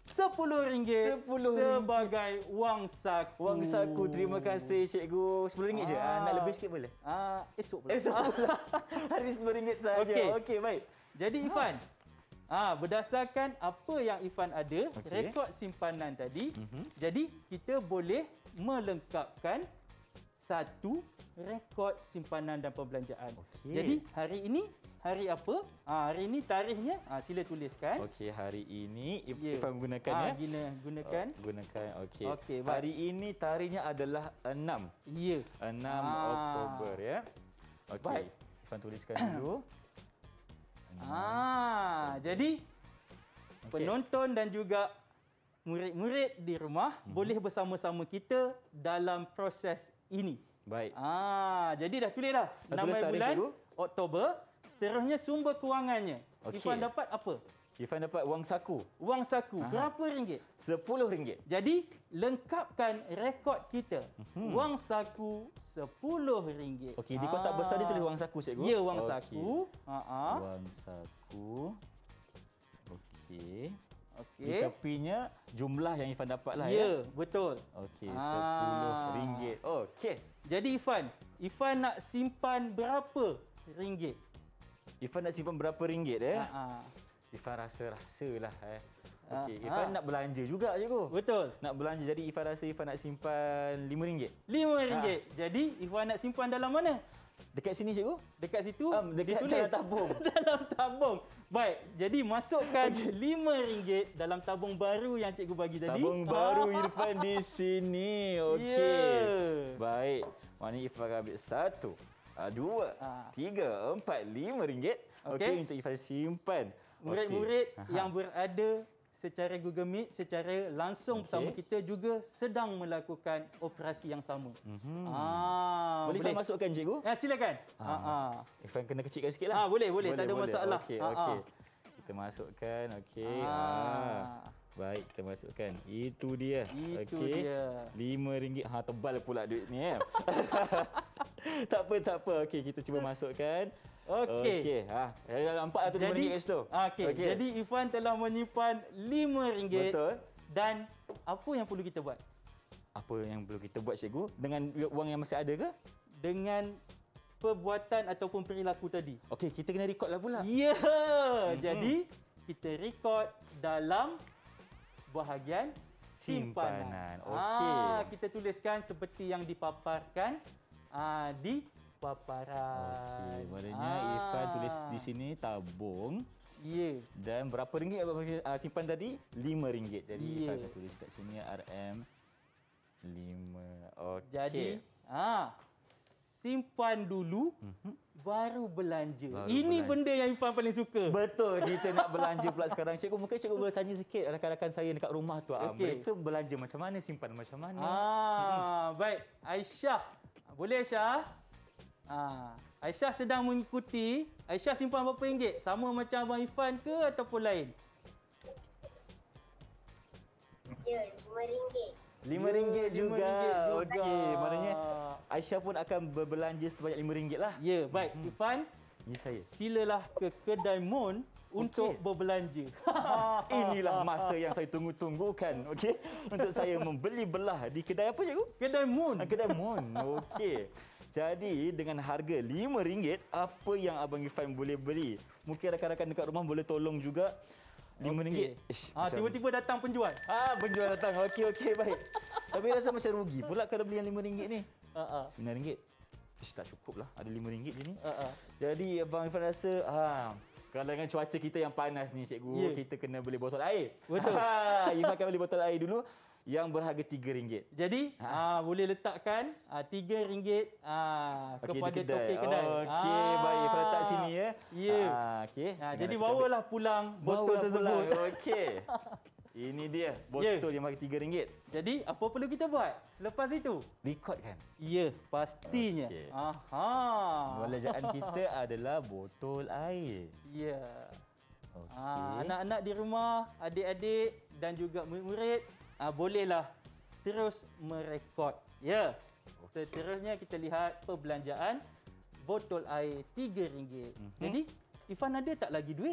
Speaker 1: sepuluh ringgit
Speaker 2: sepuluh
Speaker 1: sebagai wang saku.
Speaker 2: Wang saku. Terima kasih cikgu. sepuluh ringgit je. Ah, nak lebih sikit boleh?
Speaker 1: Ah, esok pula.
Speaker 2: Esok pula. Hari ni sepuluh ringgit saja.
Speaker 1: Okey.
Speaker 2: Okey, baik.
Speaker 1: Jadi Ifan, ah, berdasarkan apa yang Ifan ada,
Speaker 2: Okey.
Speaker 1: rekod simpanan tadi,
Speaker 2: Mhm.
Speaker 1: jadi kita boleh melengkapkan satu rekod simpanan dan perbelanjaan.
Speaker 2: Okey.
Speaker 1: Jadi hari ini hari apa? Ah, hari ini tarikhnya ah, sila tuliskan.
Speaker 2: Okey, hari ini If-
Speaker 1: Ya.
Speaker 2: Ifan gunakan
Speaker 1: Ah,
Speaker 2: ya.
Speaker 1: guna gunakan.
Speaker 2: Oh, gunakan. Okey.
Speaker 1: Okey, baik.
Speaker 2: Hari ini tarikhnya adalah enam.
Speaker 1: Ya.
Speaker 2: enam
Speaker 1: Ah.
Speaker 2: Oktober ya. Okey.
Speaker 1: Baik.
Speaker 2: Ifan tuliskan dulu.
Speaker 1: Ah, jadi
Speaker 2: Okey.
Speaker 1: penonton dan juga murid-murid di rumah
Speaker 2: Mhm.
Speaker 1: boleh bersama-sama kita dalam proses ini.
Speaker 2: Baik.
Speaker 1: Ah, jadi dah tulis dah.
Speaker 2: Dah
Speaker 1: enam
Speaker 2: tulis tarikh,
Speaker 1: bulan
Speaker 2: cikgu?
Speaker 1: Oktober. Seterusnya sumber kewangannya.
Speaker 2: Okey.
Speaker 1: Ifan dapat apa?
Speaker 2: Ifan dapat wang saku
Speaker 1: Wang saku.
Speaker 2: Aha.
Speaker 1: Berapa ringgit?
Speaker 2: sepuluh ringgit.
Speaker 1: Jadi, lengkapkan rekod kita.
Speaker 2: Mhm.
Speaker 1: Wang saku sepuluh ringgit.
Speaker 2: Okey, di kotak besar dia tulis wang saku cikgu.
Speaker 1: Ya, wang
Speaker 2: Okey.
Speaker 1: saku. Ha ah.
Speaker 2: Wang saku. Okey. Di
Speaker 1: Okey.
Speaker 2: tepinya jumlah yang Ifan dapat lah
Speaker 1: Ya,
Speaker 2: ya.
Speaker 1: betul.
Speaker 2: Okey,
Speaker 1: Ah.
Speaker 2: sepuluh ringgit. Okey.
Speaker 1: Jadi Ifan, Ifan nak simpan berapa ringgit?
Speaker 2: Ifan nak simpan berapa ringgit eh?
Speaker 1: Ha ah.
Speaker 2: Ifan rasa-rasalah eh.
Speaker 1: Ah,
Speaker 2: Okey,
Speaker 1: ah.
Speaker 2: Ifan nak belanja juga cikgu.
Speaker 1: Betul.
Speaker 2: Nak belanja, jadi Ifan rasa Ifan nak simpan lima ringgit.
Speaker 1: lima ringgit. Jadi Ifan nak simpan dalam mana?
Speaker 2: Dekat sini cikgu?
Speaker 1: Dekat situ
Speaker 2: Um, dekat dalam tabung.
Speaker 1: dalam tabung. Baik, jadi masukkan lima ringgit dalam tabung baru yang cikgu bagi tadi.
Speaker 2: Tabung baru Irfan di sini. Okey.
Speaker 1: Ya.
Speaker 2: Baik. Maknanya Irfan akan ambil satu, ah, dua,
Speaker 1: Ah.
Speaker 2: tiga, empat, lima ringgit. Okey,
Speaker 1: Okey.
Speaker 2: untuk Irfan simpan.
Speaker 1: Murid-murid
Speaker 2: Okey.
Speaker 1: yang berada secara Google Meet, secara langsung
Speaker 2: Okey.
Speaker 1: bersama kita juga sedang melakukan operasi yang sama.
Speaker 2: Mhm.
Speaker 1: Ah,
Speaker 2: Boleh Ifan masukkan cikgu?
Speaker 1: Ya, silakan.
Speaker 2: Ah.
Speaker 1: Ha ah.
Speaker 2: Irfan kena kecilkan sikitlah.
Speaker 1: Ah, boleh, boleh, tak ada masalah.
Speaker 2: Okey,
Speaker 1: Ah,
Speaker 2: okey.
Speaker 1: ah.
Speaker 2: Kita masukkan. Okey.
Speaker 1: Ah.
Speaker 2: Ah. Baik, kita masukkan. Itu dia.
Speaker 1: Itu
Speaker 2: Okey.
Speaker 1: dia.
Speaker 2: lima ringgit. Ha, tebal pula duit ni eh. tak apa, tak apa. Okey, kita cuba masukkan.
Speaker 1: Okey.
Speaker 2: Okey. Ha, dah nampak lah tu lima ringgit kat situ.
Speaker 1: Okey.
Speaker 2: Okey.
Speaker 1: Jadi Ifan telah menyimpan lima ringgit.
Speaker 2: Betul.
Speaker 1: Dan apa yang perlu kita buat?
Speaker 2: Apa yang perlu kita buat cikgu? Dengan wang yang masih ada ke?
Speaker 1: Dengan perbuatan ataupun perilaku tadi.
Speaker 2: Okey, kita kena record lah pula.
Speaker 1: Ya. Jadi kita rekod dalam bahagian simpanan.
Speaker 2: Simpanan. Okey.
Speaker 1: Ah, kita tuliskan seperti yang dipaparkan ah, di paparan.
Speaker 2: Okey, maknanya
Speaker 1: Ah.
Speaker 2: Irfan tulis di sini tabung.
Speaker 1: Ya.
Speaker 2: Dan berapa ringgit abang uh, simpan tadi? lima ringgit. Jadi
Speaker 1: Ya.
Speaker 2: Irfan akan tulis kat sini R M lima. Okey.
Speaker 1: Jadi, ah, simpan dulu,
Speaker 2: Mhm.
Speaker 1: baru belanja.
Speaker 2: Baru
Speaker 1: Ini
Speaker 2: belanja.
Speaker 1: benda yang Ifan paling suka.
Speaker 2: Betul, kita nak belanja pula sekarang. Cikgu, mungkin cikgu boleh tanya sikit rakan-rakan saya dekat rumah tu. Ah,
Speaker 1: Okey.
Speaker 2: mereka belanja macam mana, simpan macam mana?
Speaker 1: Ah, baik. Aisyah. Boleh Aisyah? Ah, Aisyah sedang mengikuti. Aisyah simpan berapa ringgit? Sama macam Abang Ifan ke ataupun lain?
Speaker 4: Ya, lima ringgit.
Speaker 2: lima ringgit
Speaker 1: lima
Speaker 2: juga.
Speaker 1: ringgit juga.
Speaker 2: Okey, maknanya Aisyah pun akan berbelanja sebanyak lima ringgit lah.
Speaker 1: Ya, baik.
Speaker 2: Hmm.
Speaker 1: Ifan,
Speaker 2: Ini saya.
Speaker 1: silalah ke kedai Mon untuk berbelanja.
Speaker 2: Inilah masa yang saya tunggu-tunggukan, okey, untuk saya membeli belah di kedai apa cikgu?
Speaker 1: Kedai Mon.
Speaker 2: Ah, Kedai Mon. Okey. Jadi dengan harga lima ringgit, apa yang Abang Irfan boleh beli? Mungkin rakan-rakan dekat rumah boleh tolong juga. lima ringgit. Ish,
Speaker 1: Ah,
Speaker 2: macam-
Speaker 1: tiba-tiba datang penjual.
Speaker 2: Ah, penjual datang. Okey, okey, baik. Tapi rasa macam rugi pula kalau beli yang lima ringgit ni.
Speaker 1: Ha ah.
Speaker 2: sembilan ringgit. Ish, tak cukup lah. Ada lima ringgit je ni.
Speaker 1: Ha ah.
Speaker 2: Jadi Abang Irfan rasa, ha, kalau dengan cuaca kita yang panas ni cikgu,
Speaker 1: Ya.
Speaker 2: kita kena beli botol air.
Speaker 1: Betul.
Speaker 2: Ha, Irfan akan beli botol air dulu yang berharga tiga ringgit.
Speaker 1: Jadi, ah, boleh letakkan ah, tiga ringgit ah,
Speaker 2: Okey,
Speaker 1: kepada
Speaker 2: di kedai.
Speaker 1: topi kedai.
Speaker 2: Okey, baik. Irfan letak sini ya.
Speaker 1: Ya.
Speaker 2: Ah, okey.
Speaker 1: Ah,
Speaker 2: Dengan
Speaker 1: jadi
Speaker 2: rasa
Speaker 1: bawalah pulang
Speaker 2: tablet.
Speaker 1: botol
Speaker 2: Bawalah
Speaker 1: tersebut.
Speaker 2: pulang. Okey. Ini dia botol yang harga tiga ringgit.
Speaker 1: Jadi, apa perlu kita buat selepas itu?
Speaker 2: Record kan?
Speaker 1: Ya, pastinya.
Speaker 2: Okey.
Speaker 1: Aha.
Speaker 2: Belanjaan kita adalah botol air.
Speaker 1: Ya.
Speaker 2: Okey.
Speaker 1: Ah, anak-anak di rumah, adik-adik dan juga murid-murid, ah, bolehlah terus merekod. Ya. Seterusnya kita lihat perbelanjaan botol air tiga ringgit.
Speaker 2: Mhm.
Speaker 1: Jadi, Ifan ada tak lagi duit?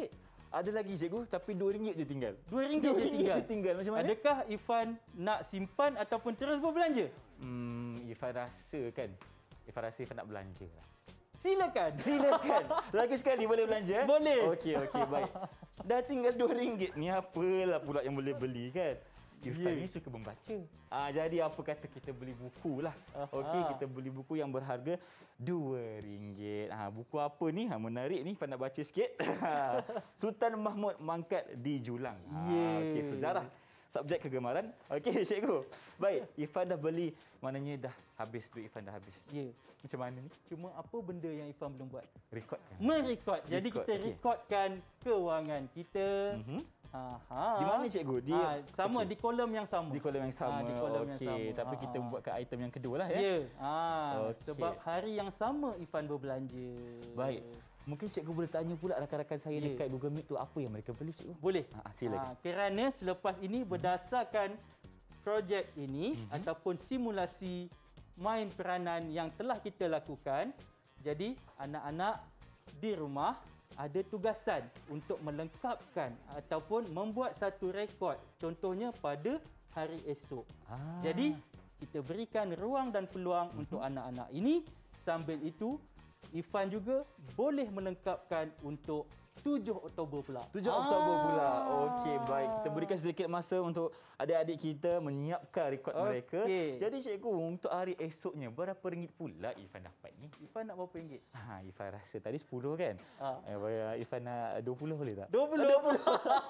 Speaker 2: Ada lagi cikgu tapi dua ringgit je tinggal.
Speaker 1: Dua ringgit je tinggal.
Speaker 2: je tinggal. Macam mana?
Speaker 1: Adakah Ifan nak simpan ataupun terus berbelanja?
Speaker 2: Hmm, Ifan rasa kan. Ifan rasa Ifan nak belanja lah.
Speaker 1: Silakan.
Speaker 2: Silakan. Lagi sekali boleh belanja? Eh?
Speaker 1: Boleh.
Speaker 2: Okey, okey, baik. Dah tinggal dua ringgit ni apalah pula yang boleh beli kan? Irfan
Speaker 1: Ya.
Speaker 2: ni suka membaca. Ah, jadi apa kata kita beli buku lah. Okey,
Speaker 1: Aha.
Speaker 2: kita beli buku yang berharga dua ringgit. Ha, buku apa ni? Ha, menarik ni. Ifan nak baca sikit. Sultan Mahmud Mangkat di Julang. Ha,
Speaker 1: Ya.
Speaker 2: okey, sejarah. Subjek kegemaran. Okey, cikgu. Baik, Ifan dah beli. Maknanya dah habis duit Ifan dah habis.
Speaker 1: Ya.
Speaker 2: Macam mana ni?
Speaker 1: Cuma apa benda yang Ifan belum buat?
Speaker 2: Rekodkan.
Speaker 1: Merekod. Jadi
Speaker 2: Rekod,
Speaker 1: kita
Speaker 2: okey.
Speaker 1: rekodkan kewangan kita.
Speaker 2: Mhm.
Speaker 1: Aha.
Speaker 2: Di mana cikgu? Di
Speaker 1: ha, sama
Speaker 2: okey.
Speaker 1: di kolom yang sama.
Speaker 2: Di kolom yang sama.
Speaker 1: Ha, di kolom yang
Speaker 2: Okey,
Speaker 1: sama.
Speaker 2: tapi
Speaker 1: Ha,
Speaker 2: kita
Speaker 1: ha.
Speaker 2: membuatkan item yang kedua lah ya.
Speaker 1: Ya. Ha,
Speaker 2: Okey.
Speaker 1: sebab hari yang sama Ifan berbelanja.
Speaker 2: Baik. Mungkin cikgu boleh tanya pula rakan-rakan saya
Speaker 1: Ya.
Speaker 2: dekat Google Meet tu apa yang mereka beli cikgu?
Speaker 1: Boleh.
Speaker 2: Ha, silakan.
Speaker 1: Ha, kerana selepas ini berdasarkan projek ini
Speaker 2: Mhm.
Speaker 1: ataupun simulasi main peranan yang telah kita lakukan, jadi anak-anak di rumah ada tugasan untuk melengkapkan ataupun membuat satu rekod, contohnya pada hari esok.
Speaker 2: Ah.
Speaker 1: Jadi kita berikan ruang dan peluang
Speaker 2: Mhm.
Speaker 1: untuk anak-anak ini. Sambil itu Ifan juga boleh melengkapkan untuk tujuh Oktober pula.
Speaker 2: tujuh Oktober pula. Okey, baik. Kita berikan sedikit masa untuk adik-adik kita menyiapkan rekod
Speaker 1: Okey.
Speaker 2: mereka. Jadi cikgu, untuk hari esoknya berapa ringgit pula Ifan dapat ni?
Speaker 1: Ifan nak berapa ringgit?
Speaker 2: Ha, Ifan rasa tadi sepuluh kan?
Speaker 1: Ha.
Speaker 2: Eh, bayar Ifan nak dua puluh boleh tak?
Speaker 1: dua puluh. dua puluh.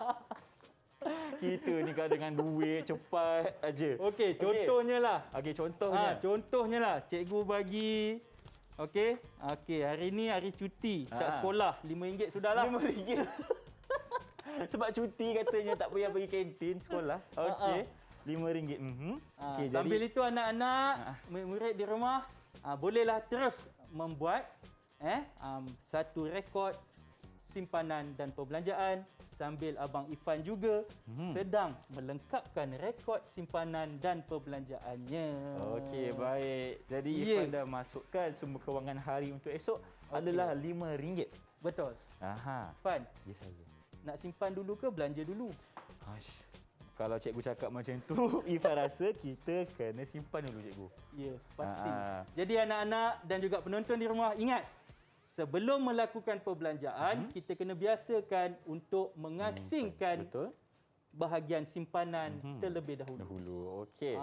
Speaker 2: Kita ni kan dengan duit cepat aja.
Speaker 1: Okey, contohnya lah.
Speaker 2: Okey,
Speaker 1: Ha,
Speaker 2: contohnya.
Speaker 1: contohnya lah. Cikgu bagi... Okey. Okey, hari ni hari cuti kat
Speaker 2: Ha.
Speaker 1: sekolah. lima ringgit sudahlah.
Speaker 2: lima ringgit. Sebab cuti katanya tak payah pergi kantin sekolah. Okey. lima ringgit. Mhm.
Speaker 1: Ha,
Speaker 2: Okey,
Speaker 1: sambil
Speaker 2: jadi
Speaker 1: itu anak-anak,
Speaker 2: Ha.
Speaker 1: murid di rumah, ha, bolehlah terus membuat eh um, satu rekod simpanan dan perbelanjaan sambil Abang Ifan juga
Speaker 2: Hmm.
Speaker 1: sedang melengkapkan rekod simpanan dan perbelanjaannya.
Speaker 2: Okey, baik. Jadi
Speaker 1: Ya.
Speaker 2: Ifan dah masukkan semua kewangan hari untuk esok adalah lima ringgit.
Speaker 1: Betul.
Speaker 2: Aha.
Speaker 1: Fan,
Speaker 2: Ya saya.
Speaker 1: nak simpan dulu ke belanja dulu?
Speaker 2: Hash. Kalau cikgu cakap macam tu, Ifan rasa kita kena simpan dulu cikgu.
Speaker 1: Ya, pasti.
Speaker 2: Ha.
Speaker 1: Jadi anak-anak dan juga penonton di rumah, ingat, sebelum melakukan perbelanjaan, kita kena biasakan untuk mengasingkan
Speaker 2: Betul.
Speaker 1: bahagian simpanan
Speaker 2: Mhm.
Speaker 1: terlebih dahulu.
Speaker 2: Dahulu. Okey.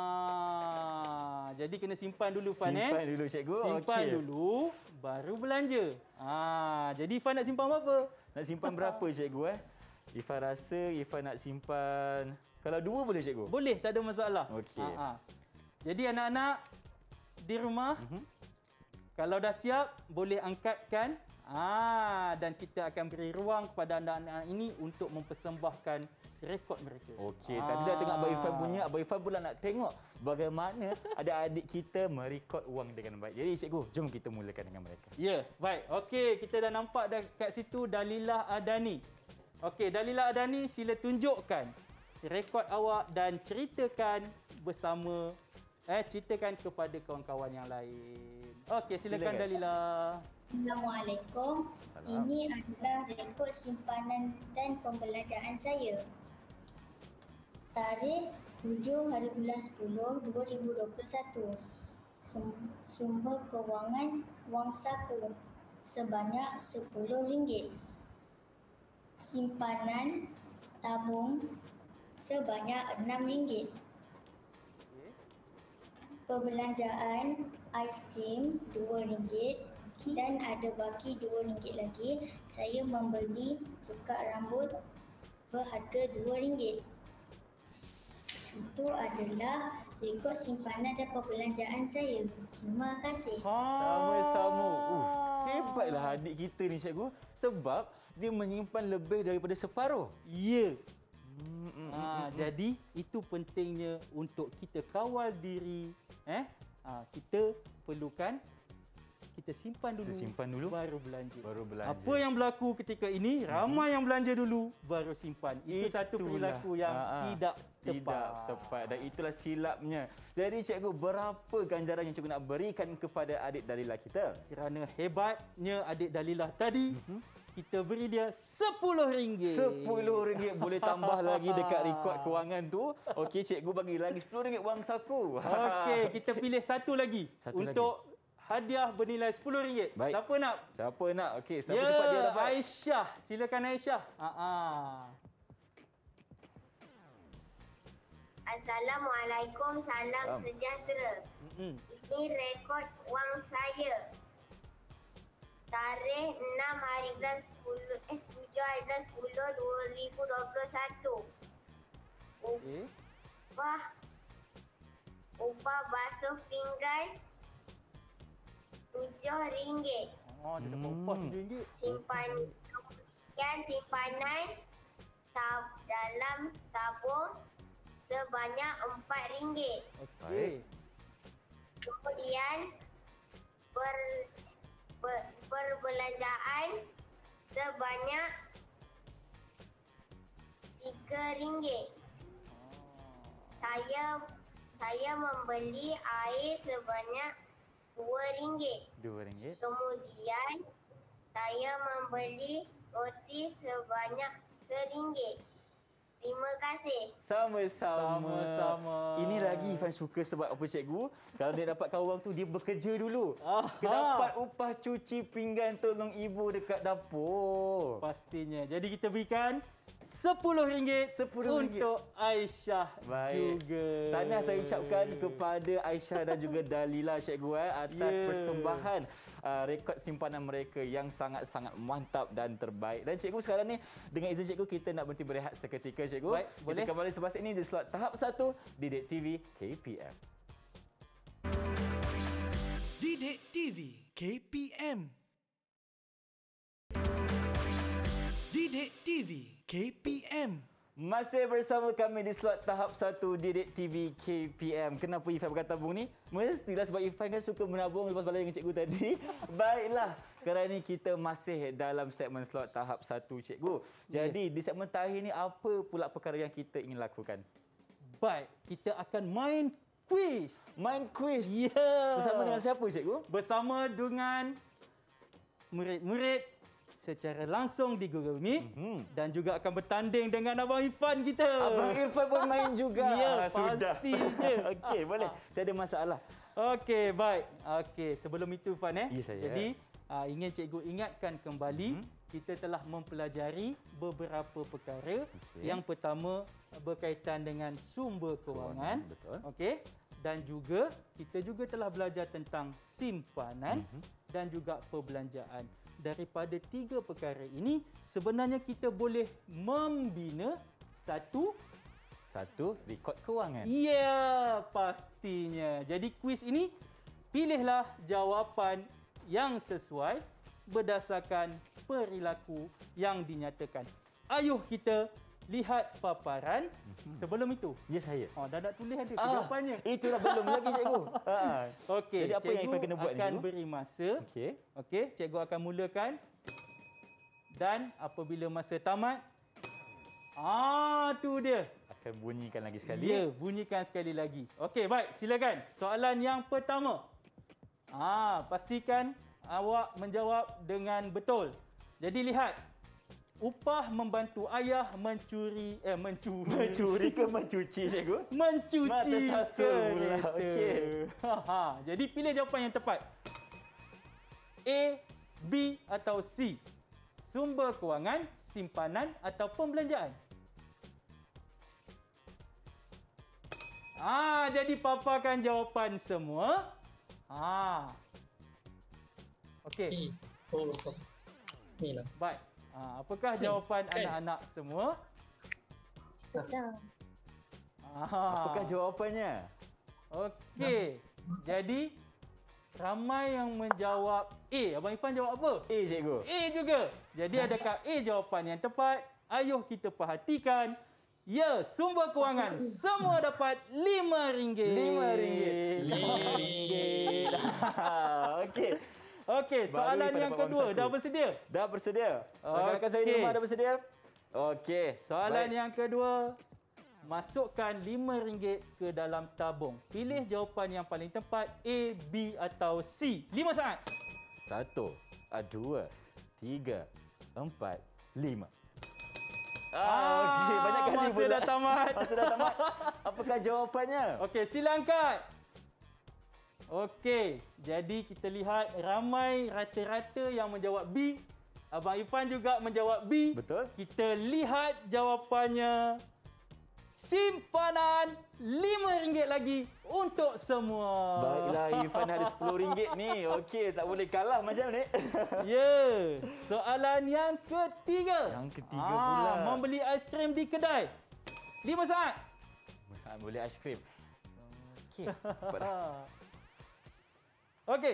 Speaker 1: Ah, jadi kena simpan dulu Fan eh.
Speaker 2: Simpan dulu cikgu.
Speaker 1: Simpan
Speaker 2: Okey.
Speaker 1: dulu baru belanja. Ah, jadi Fan nak simpan berapa?
Speaker 2: Nak simpan berapa cikgu eh? Ifan rasa Ifan nak simpan kalau dua boleh cikgu?
Speaker 1: Boleh, tak ada masalah.
Speaker 2: Okey.
Speaker 1: Ah, ah. Jadi anak-anak di rumah,
Speaker 2: Mhm.
Speaker 1: kalau dah siap, boleh angkatkan. Ah, dan kita akan beri ruang kepada anak-anak ini untuk mempersembahkan rekod mereka.
Speaker 2: Okey, tadi dah tengok Abang Ifan punya, Abang Ifan pula nak tengok bagaimana adik-adik kita merekod wang dengan baik. Jadi cikgu, jom kita mulakan dengan mereka.
Speaker 1: Ya, baik. Okey, kita dah nampak dah kat situ Dalilah Adani. Okey, Dalilah Adani, sila tunjukkan rekod awak dan ceritakan bersama eh ceritakan kepada kawan-kawan yang lain. Okey, silakan
Speaker 2: Silakan.
Speaker 1: Dalilah.
Speaker 6: Assalamualaikum.
Speaker 2: Salam.
Speaker 6: Ini adalah rekod simpanan dan pembelanjaan saya. Tarikh tujuh hari bulan sepuluh dua ribu dua puluh satu. Sum- Sumber kewangan wang saku sebanyak sepuluh ringgit. Simpanan tabung sebanyak enam ringgit. Perbelanjaan aiskrim dua ringgit dan ada baki dua ringgit lagi. Saya membeli cukat rambut berharga dua ringgit. Itu adalah rekod simpanan dan perbelanjaan saya. Terima kasih.
Speaker 2: Sama-sama. Uh, hebatlah adik kita ni cikgu sebab dia menyimpan lebih daripada separuh.
Speaker 1: Ya.
Speaker 2: Hmm, hmm,
Speaker 1: Ha,
Speaker 2: hmm, hmm.
Speaker 1: jadi itu pentingnya untuk kita kawal diri. Eh, ha, kita perlukan kita simpan dulu.
Speaker 2: Kita simpan dulu.
Speaker 1: Baru belanja.
Speaker 2: Baru belanja.
Speaker 1: Apa yang berlaku ketika ini, ramai yang belanja dulu, baru simpan. Itu
Speaker 2: Itulah.
Speaker 1: satu perilaku yang
Speaker 2: Ha-ha.
Speaker 1: tidak tepat.
Speaker 2: Tidak tepat. Dan itulah silapnya. Jadi cikgu, berapa ganjaran yang cikgu nak berikan kepada adik Dalilah kita?
Speaker 1: Kerana hebatnya adik Dalilah tadi, mm-hmm. kita beri dia sepuluh ringgit.
Speaker 2: Sepuluh ringgit boleh tambah lagi dekat rekod kewangan tu. Okey, cikgu bagi lagi sepuluh ringgit wang saku.
Speaker 1: Okey, kita pilih satu lagi
Speaker 2: Satu
Speaker 1: untuk lagi. hadiah bernilai sepuluh ringgit.
Speaker 2: Baik.
Speaker 1: Siapa nak?
Speaker 2: Siapa nak? Okey, siapa
Speaker 1: Ya,
Speaker 2: cepat dia dapat?
Speaker 1: Aisyah. Silakan Aisyah. Ha ah.
Speaker 4: Assalamualaikum, salam
Speaker 2: Salam.
Speaker 4: sejahtera.
Speaker 1: Mm-mm.
Speaker 4: Ini rekod wang saya. Tarikh enam hari bulan sepuluh eh tujuh hari bulan sepuluh dua ribu dua puluh satu.
Speaker 1: Okey.
Speaker 4: Upah upah basuh pinggan tujuh ringgit.
Speaker 1: Oh, dia dapat upah
Speaker 2: Hmm.
Speaker 1: tujuh ringgit.
Speaker 4: Simpan kemudian simpanan tab, dalam tabung sebanyak empat ringgit.
Speaker 1: Okey.
Speaker 4: Kemudian per, per, perbelanjaan sebanyak tiga ringgit. Saya saya membeli air sebanyak dua ringgit.
Speaker 2: Dua ringgit.
Speaker 4: Kemudian saya membeli roti sebanyak seringgit. Terima kasih.
Speaker 2: Sama-sama.
Speaker 1: Sama-sama.
Speaker 2: Ini lagi Ifan suka sebab apa cikgu? Kalau dia dapatkan wang tu, dia bekerja dulu.
Speaker 1: Aha.
Speaker 2: Dia dapat upah cuci pinggan tolong ibu dekat dapur.
Speaker 1: Pastinya. Jadi kita berikan sepuluh ringgit
Speaker 2: sepuluh ringgit
Speaker 1: untuk Aisyah
Speaker 2: Baik.
Speaker 1: juga.
Speaker 2: Tahniah saya ucapkan kepada Aisyah dan juga Dalilah cikgu eh, atas
Speaker 1: Ya.
Speaker 2: persembahan uh, rekod simpanan mereka yang sangat-sangat mantap dan terbaik. Dan cikgu sekarang ni, dengan izin cikgu, kita nak berhenti berehat seketika cikgu.
Speaker 1: Baik,
Speaker 2: kita
Speaker 1: boleh.
Speaker 2: kembali selepas ini di slot tahap satu Didik T V K P M.
Speaker 3: Didik T V K P M. Didik T V K P M.
Speaker 2: Masih bersama kami di slot tahap satu Didik T V K P M. Kenapa Ifan berkata tabung ni? Mestilah sebab Ifan kan suka menabung lepas balik dengan cikgu tadi. Baiklah, kerana ni kita masih dalam segmen slot tahap satu cikgu. Jadi di segmen terakhir ni, apa pula perkara yang kita ingin lakukan?
Speaker 1: Baik, kita akan main quiz.
Speaker 2: Main quiz.
Speaker 1: Ya.
Speaker 2: Bersama dengan siapa cikgu?
Speaker 1: Bersama dengan murid-murid secara langsung di Google Meet
Speaker 2: Mhm.
Speaker 1: dan juga akan bertanding dengan Abang Ifan kita.
Speaker 2: Abang Irfan pun main juga.
Speaker 1: Ya,
Speaker 2: Ah, sudah.
Speaker 1: pastinya.
Speaker 2: Okey, boleh. Tiada masalah.
Speaker 1: Okey, baik. Okey, sebelum itu Fan eh.
Speaker 2: Ya, saya.
Speaker 1: Jadi, uh, ingin cikgu ingatkan kembali,
Speaker 2: Mhm.
Speaker 1: kita telah mempelajari beberapa perkara.
Speaker 2: Okey.
Speaker 1: Yang pertama berkaitan dengan sumber kewangan.
Speaker 2: Betul.
Speaker 1: Okey. Dan juga kita juga telah belajar tentang simpanan
Speaker 2: Mhm.
Speaker 1: dan juga perbelanjaan. Daripada tiga perkara ini, sebenarnya kita boleh membina satu
Speaker 2: Satu, rekod kewangan.
Speaker 1: Ya, pastinya. Jadi kuis ini, pilihlah jawapan yang sesuai berdasarkan perilaku yang dinyatakan. Ayuh kita lihat paparan sebelum itu.
Speaker 2: Ya, saya.
Speaker 1: Oh, dah nak tulis ada
Speaker 2: Ah,
Speaker 1: jawapannya.
Speaker 2: itulah belum lagi cikgu. Ha.
Speaker 1: Okey,
Speaker 2: Jadi apa yang
Speaker 1: cikgu
Speaker 2: Ifan kena buat ni,
Speaker 1: akan
Speaker 2: cikgu?
Speaker 1: beri masa.
Speaker 2: Okey.
Speaker 1: Okey, cikgu akan mulakan. Dan apabila masa tamat, ah tu dia.
Speaker 2: Akan bunyikan lagi sekali.
Speaker 1: Ya, bunyikan sekali lagi. Okey, baik, silakan. Soalan yang pertama. Ah, pastikan awak menjawab dengan betul. Jadi lihat. Upah membantu ayah mencuri eh mencuri
Speaker 2: Mencuri ke mencuci cikgu?
Speaker 1: mencuci
Speaker 2: Mata sasa pula.
Speaker 1: kereta.
Speaker 2: Okey.
Speaker 1: Ha, ha. Jadi pilih jawapan yang tepat. A, B atau C. Sumber kewangan, simpanan atau pembelanjaan. Ah, jadi paparkan jawapan semua. Ah. Okey.
Speaker 8: Ni. Oh, ni lah.
Speaker 1: Baik. Ah, apakah jawapan
Speaker 8: Kan?
Speaker 1: anak-anak semua?
Speaker 7: Betul.
Speaker 1: Ah.
Speaker 2: Apakah jawapannya?
Speaker 1: Okey. Jadi ramai yang menjawab A. Abang Ifan jawab apa?
Speaker 2: A cikgu.
Speaker 1: A juga. Jadi adakah A jawapan yang tepat? Ayuh kita perhatikan. Ya, sumber kewangan semua dapat lima ringgit.
Speaker 2: Lima ringgit.
Speaker 8: Lima
Speaker 2: ringgit. Okey.
Speaker 1: Okey, soalan
Speaker 2: Baru
Speaker 1: yang
Speaker 2: dapat
Speaker 1: kedua.
Speaker 2: wang saku.
Speaker 1: Dah bersedia?
Speaker 2: Dah bersedia. Rakan-rakan saya di
Speaker 1: Okey.
Speaker 2: rumah dah bersedia? Okey.
Speaker 1: Soalan
Speaker 2: Baik.
Speaker 1: yang kedua. Masukkan lima ringgit ke dalam tabung. Pilih jawapan yang paling tepat, A, B atau C. Lima saat.
Speaker 2: Satu, ah, dua, tiga, empat, lima.
Speaker 1: Ah,
Speaker 2: okey. Banyak kali
Speaker 1: masa
Speaker 2: pula.
Speaker 1: dah tamat.
Speaker 2: Masa dah tamat. Apakah jawapannya?
Speaker 1: Okey, sila angkat. Okey, jadi kita lihat ramai rata-rata yang menjawab B. Abang Ifan juga menjawab B.
Speaker 2: Betul.
Speaker 1: Kita lihat jawapannya. Simpanan lima ringgit lagi untuk semua.
Speaker 2: Baiklah, Ifan ada sepuluh ringgit ni. Okey, tak boleh kalah macam ni.
Speaker 1: Ya, soalan yang ketiga.
Speaker 2: Yang ketiga pula.
Speaker 1: Membeli aiskrim di kedai. Lima saat.
Speaker 2: Masa boleh aiskrim. Okey. Cepat dah.
Speaker 1: Okey.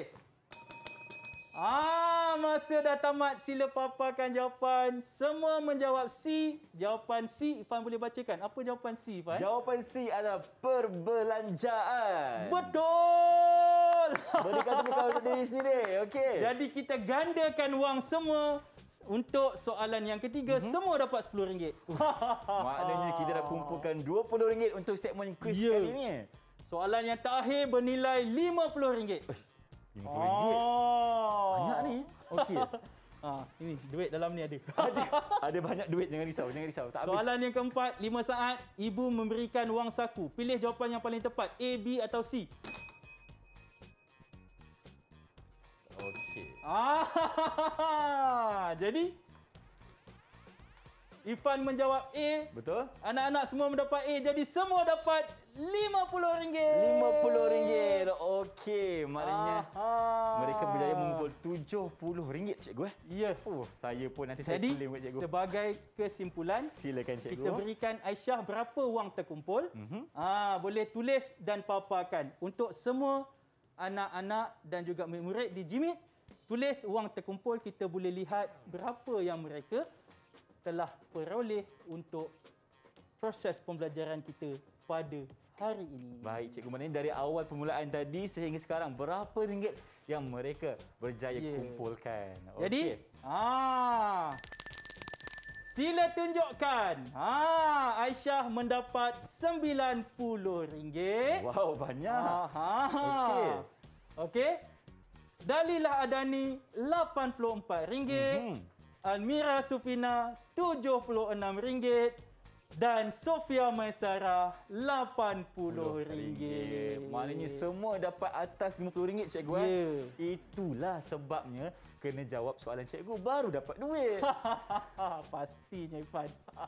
Speaker 1: Ah, masa dah tamat. Sila paparkan jawapan. Semua menjawab C. Jawapan C, Ifan boleh bacakan. Apa jawapan C, Ifan?
Speaker 2: Jawapan C adalah perbelanjaan.
Speaker 1: Betul!
Speaker 2: Berikan tepuk tangan untuk diri sendiri. Okey.
Speaker 1: Jadi kita gandakan wang semua. Untuk soalan yang ketiga, mm-hmm. semua dapat sepuluh ringgit.
Speaker 2: Maknanya kita dah kumpulkan dua puluh ringgit untuk segmen kuis
Speaker 1: Ya.
Speaker 2: kali ni.
Speaker 1: Soalan yang terakhir bernilai lima puluh ringgit.
Speaker 2: lima puluh ringgit.
Speaker 1: Oh.
Speaker 2: Banyak ni. Okey.
Speaker 1: Ah, ini duit dalam ni ada.
Speaker 2: Ada, ada banyak duit, jangan risau, jangan risau. Tak habis.
Speaker 1: Soalan yang keempat, lima saat. Ibu memberikan wang saku. Pilih jawapan yang paling tepat, A, B atau C.
Speaker 2: Okey.
Speaker 1: Ah, jadi Ifan menjawab A.
Speaker 2: Betul?
Speaker 1: Anak-anak semua mendapat A. Jadi semua dapat lima puluh ringgit.
Speaker 2: lima puluh ringgit. Okey, maknanya
Speaker 1: Aha.
Speaker 2: mereka berjaya mengumpul tujuh puluh ringgit, cikgu eh.
Speaker 1: Ya.
Speaker 2: Oh, saya pun nanti saya
Speaker 1: Jadi,
Speaker 2: claim kat cikgu.
Speaker 1: sebagai kesimpulan,
Speaker 2: Silakan cikgu.
Speaker 1: kita berikan Aisyah berapa wang terkumpul.
Speaker 2: Mhm.
Speaker 1: Ah, boleh tulis dan paparkan. Untuk semua anak-anak dan juga murid di Jimit, tulis wang terkumpul. Kita boleh lihat berapa yang mereka telah peroleh untuk proses pembelajaran kita pada hari ini.
Speaker 2: Baik, cikgu, maknanya dari awal permulaan tadi sehingga sekarang berapa ringgit yang mereka berjaya
Speaker 1: Ya.
Speaker 2: kumpulkan.
Speaker 1: Jadi,
Speaker 2: Okey.
Speaker 1: ah, sila tunjukkan. Ah, Aisyah mendapat sembilan puluh ringgit.
Speaker 2: Wow, banyak.
Speaker 1: Aha.
Speaker 2: Okey.
Speaker 1: Okey. Dalilah Adani lapan puluh empat ringgit.
Speaker 2: Mhm.
Speaker 1: Almira Sufina tujuh puluh enam ringgit dan Sofia Maisara lapan puluh ringgit.
Speaker 2: Maknanya semua dapat atas lima puluh ringgit, cikgu.
Speaker 1: Ya.
Speaker 2: Eh? Itulah sebabnya kena jawab soalan cikgu baru dapat duit.
Speaker 1: Pastinya Ifan.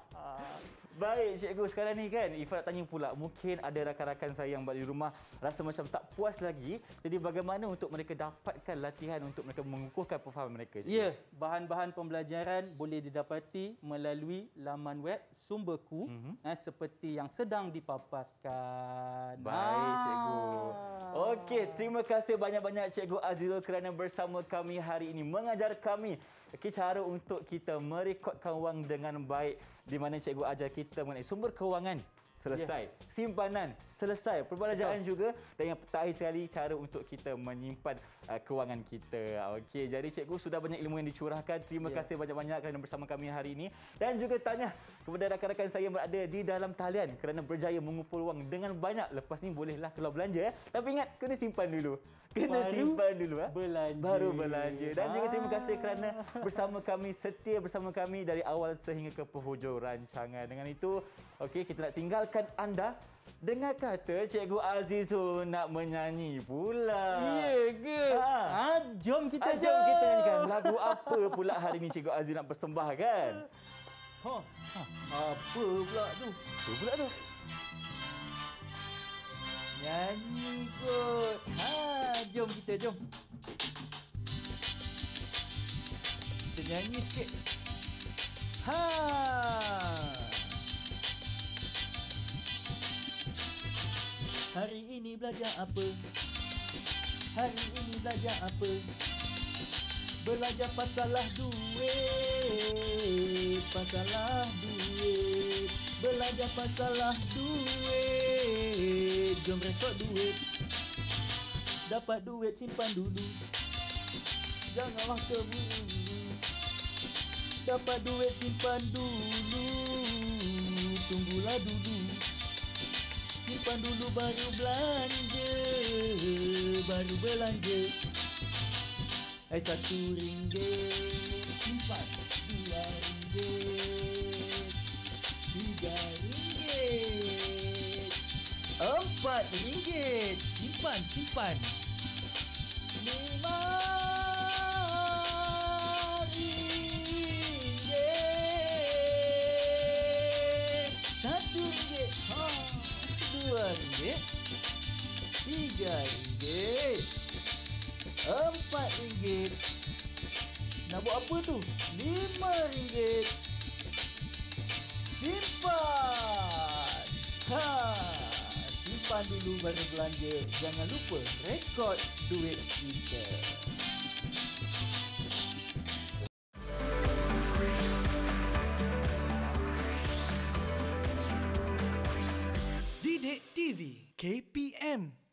Speaker 2: Baik, cikgu, sekarang ni kan Ifan nak tanya pula, mungkin ada rakan-rakan saya yang balik di rumah rasa macam tak puas lagi. Jadi bagaimana untuk mereka dapatkan latihan untuk mereka mengukuhkan perfahaman mereka, cikgu?
Speaker 1: Ya, bahan-bahan pembelajaran boleh didapati melalui laman web Sumberku
Speaker 2: Mhm.
Speaker 1: eh, seperti yang sedang dipaparkan.
Speaker 2: Baik, cikgu.
Speaker 1: Ah.
Speaker 2: Okey, terima kasih banyak-banyak Cikgu Azizul kerana bersama kami hari ini mengajar kami okay, cara untuk kita merekodkan wang dengan baik, di mana cikgu ajar kita mengenai sumber kewangan selesai, yeah. simpanan selesai, perbelanjaan juga, dan yang terakhir sekali cara untuk kita menyimpan uh, kewangan kita. Okey, jadi cikgu sudah banyak ilmu yang dicurahkan. Terima
Speaker 1: Yeah.
Speaker 2: kasih banyak-banyak kerana bersama kami hari ini, dan juga tanya kepada rakan-rakan saya yang berada di dalam talian kerana berjaya mengumpul wang dengan banyak. Lepas ni bolehlah keluar belanja, eh. Tapi ingat kena simpan dulu. Kena
Speaker 1: Baru
Speaker 2: simpan dulu, eh.
Speaker 1: belanja.
Speaker 2: Baru belanja. Dan juga terima kasih kerana bersama kami, setia bersama kami dari awal sehingga ke penghujung rancangan. Dengan itu, okey, kita nak tinggalkan anda dengan kata Cikgu Azizul nak menyanyi pula.
Speaker 1: Ya ke?
Speaker 2: Ha.
Speaker 1: Ah, jom kita
Speaker 2: Ah, jom kita nyanyikan lagu apa pula hari ini Cikgu Aziz nak persembahkan?
Speaker 1: Ha. ha. Apa pula tu?
Speaker 2: Apa pula tu?
Speaker 1: Nyanyi kot. Ha, jom kita jom. Kita nyanyi sikit. Ha. Hari ini belajar apa? Hari ini belajar apa? Belajar pasalah duit, pasalah duit. Belajar pasalah duit. Jom rekod duit. Dapat duit simpan dulu.
Speaker 9: janganlah terburu-buru. Dapat duit simpan dulu, tunggulah dulu. Simpan dulu baru belanja, baru belanja. Hai satu ringgit, simpan dua ringgit, tiga ringgit, empat ringgit, simpan, simpan. Lima ringgit, satu ringgit, ha, dua ringgit, tiga ringgit, empat ringgit. Nak buat apa tu? Lima ringgit. Simpan. Ha, simpan dulu baru belanja. Jangan lupa rekod duit kita.
Speaker 3: Didik T V K P M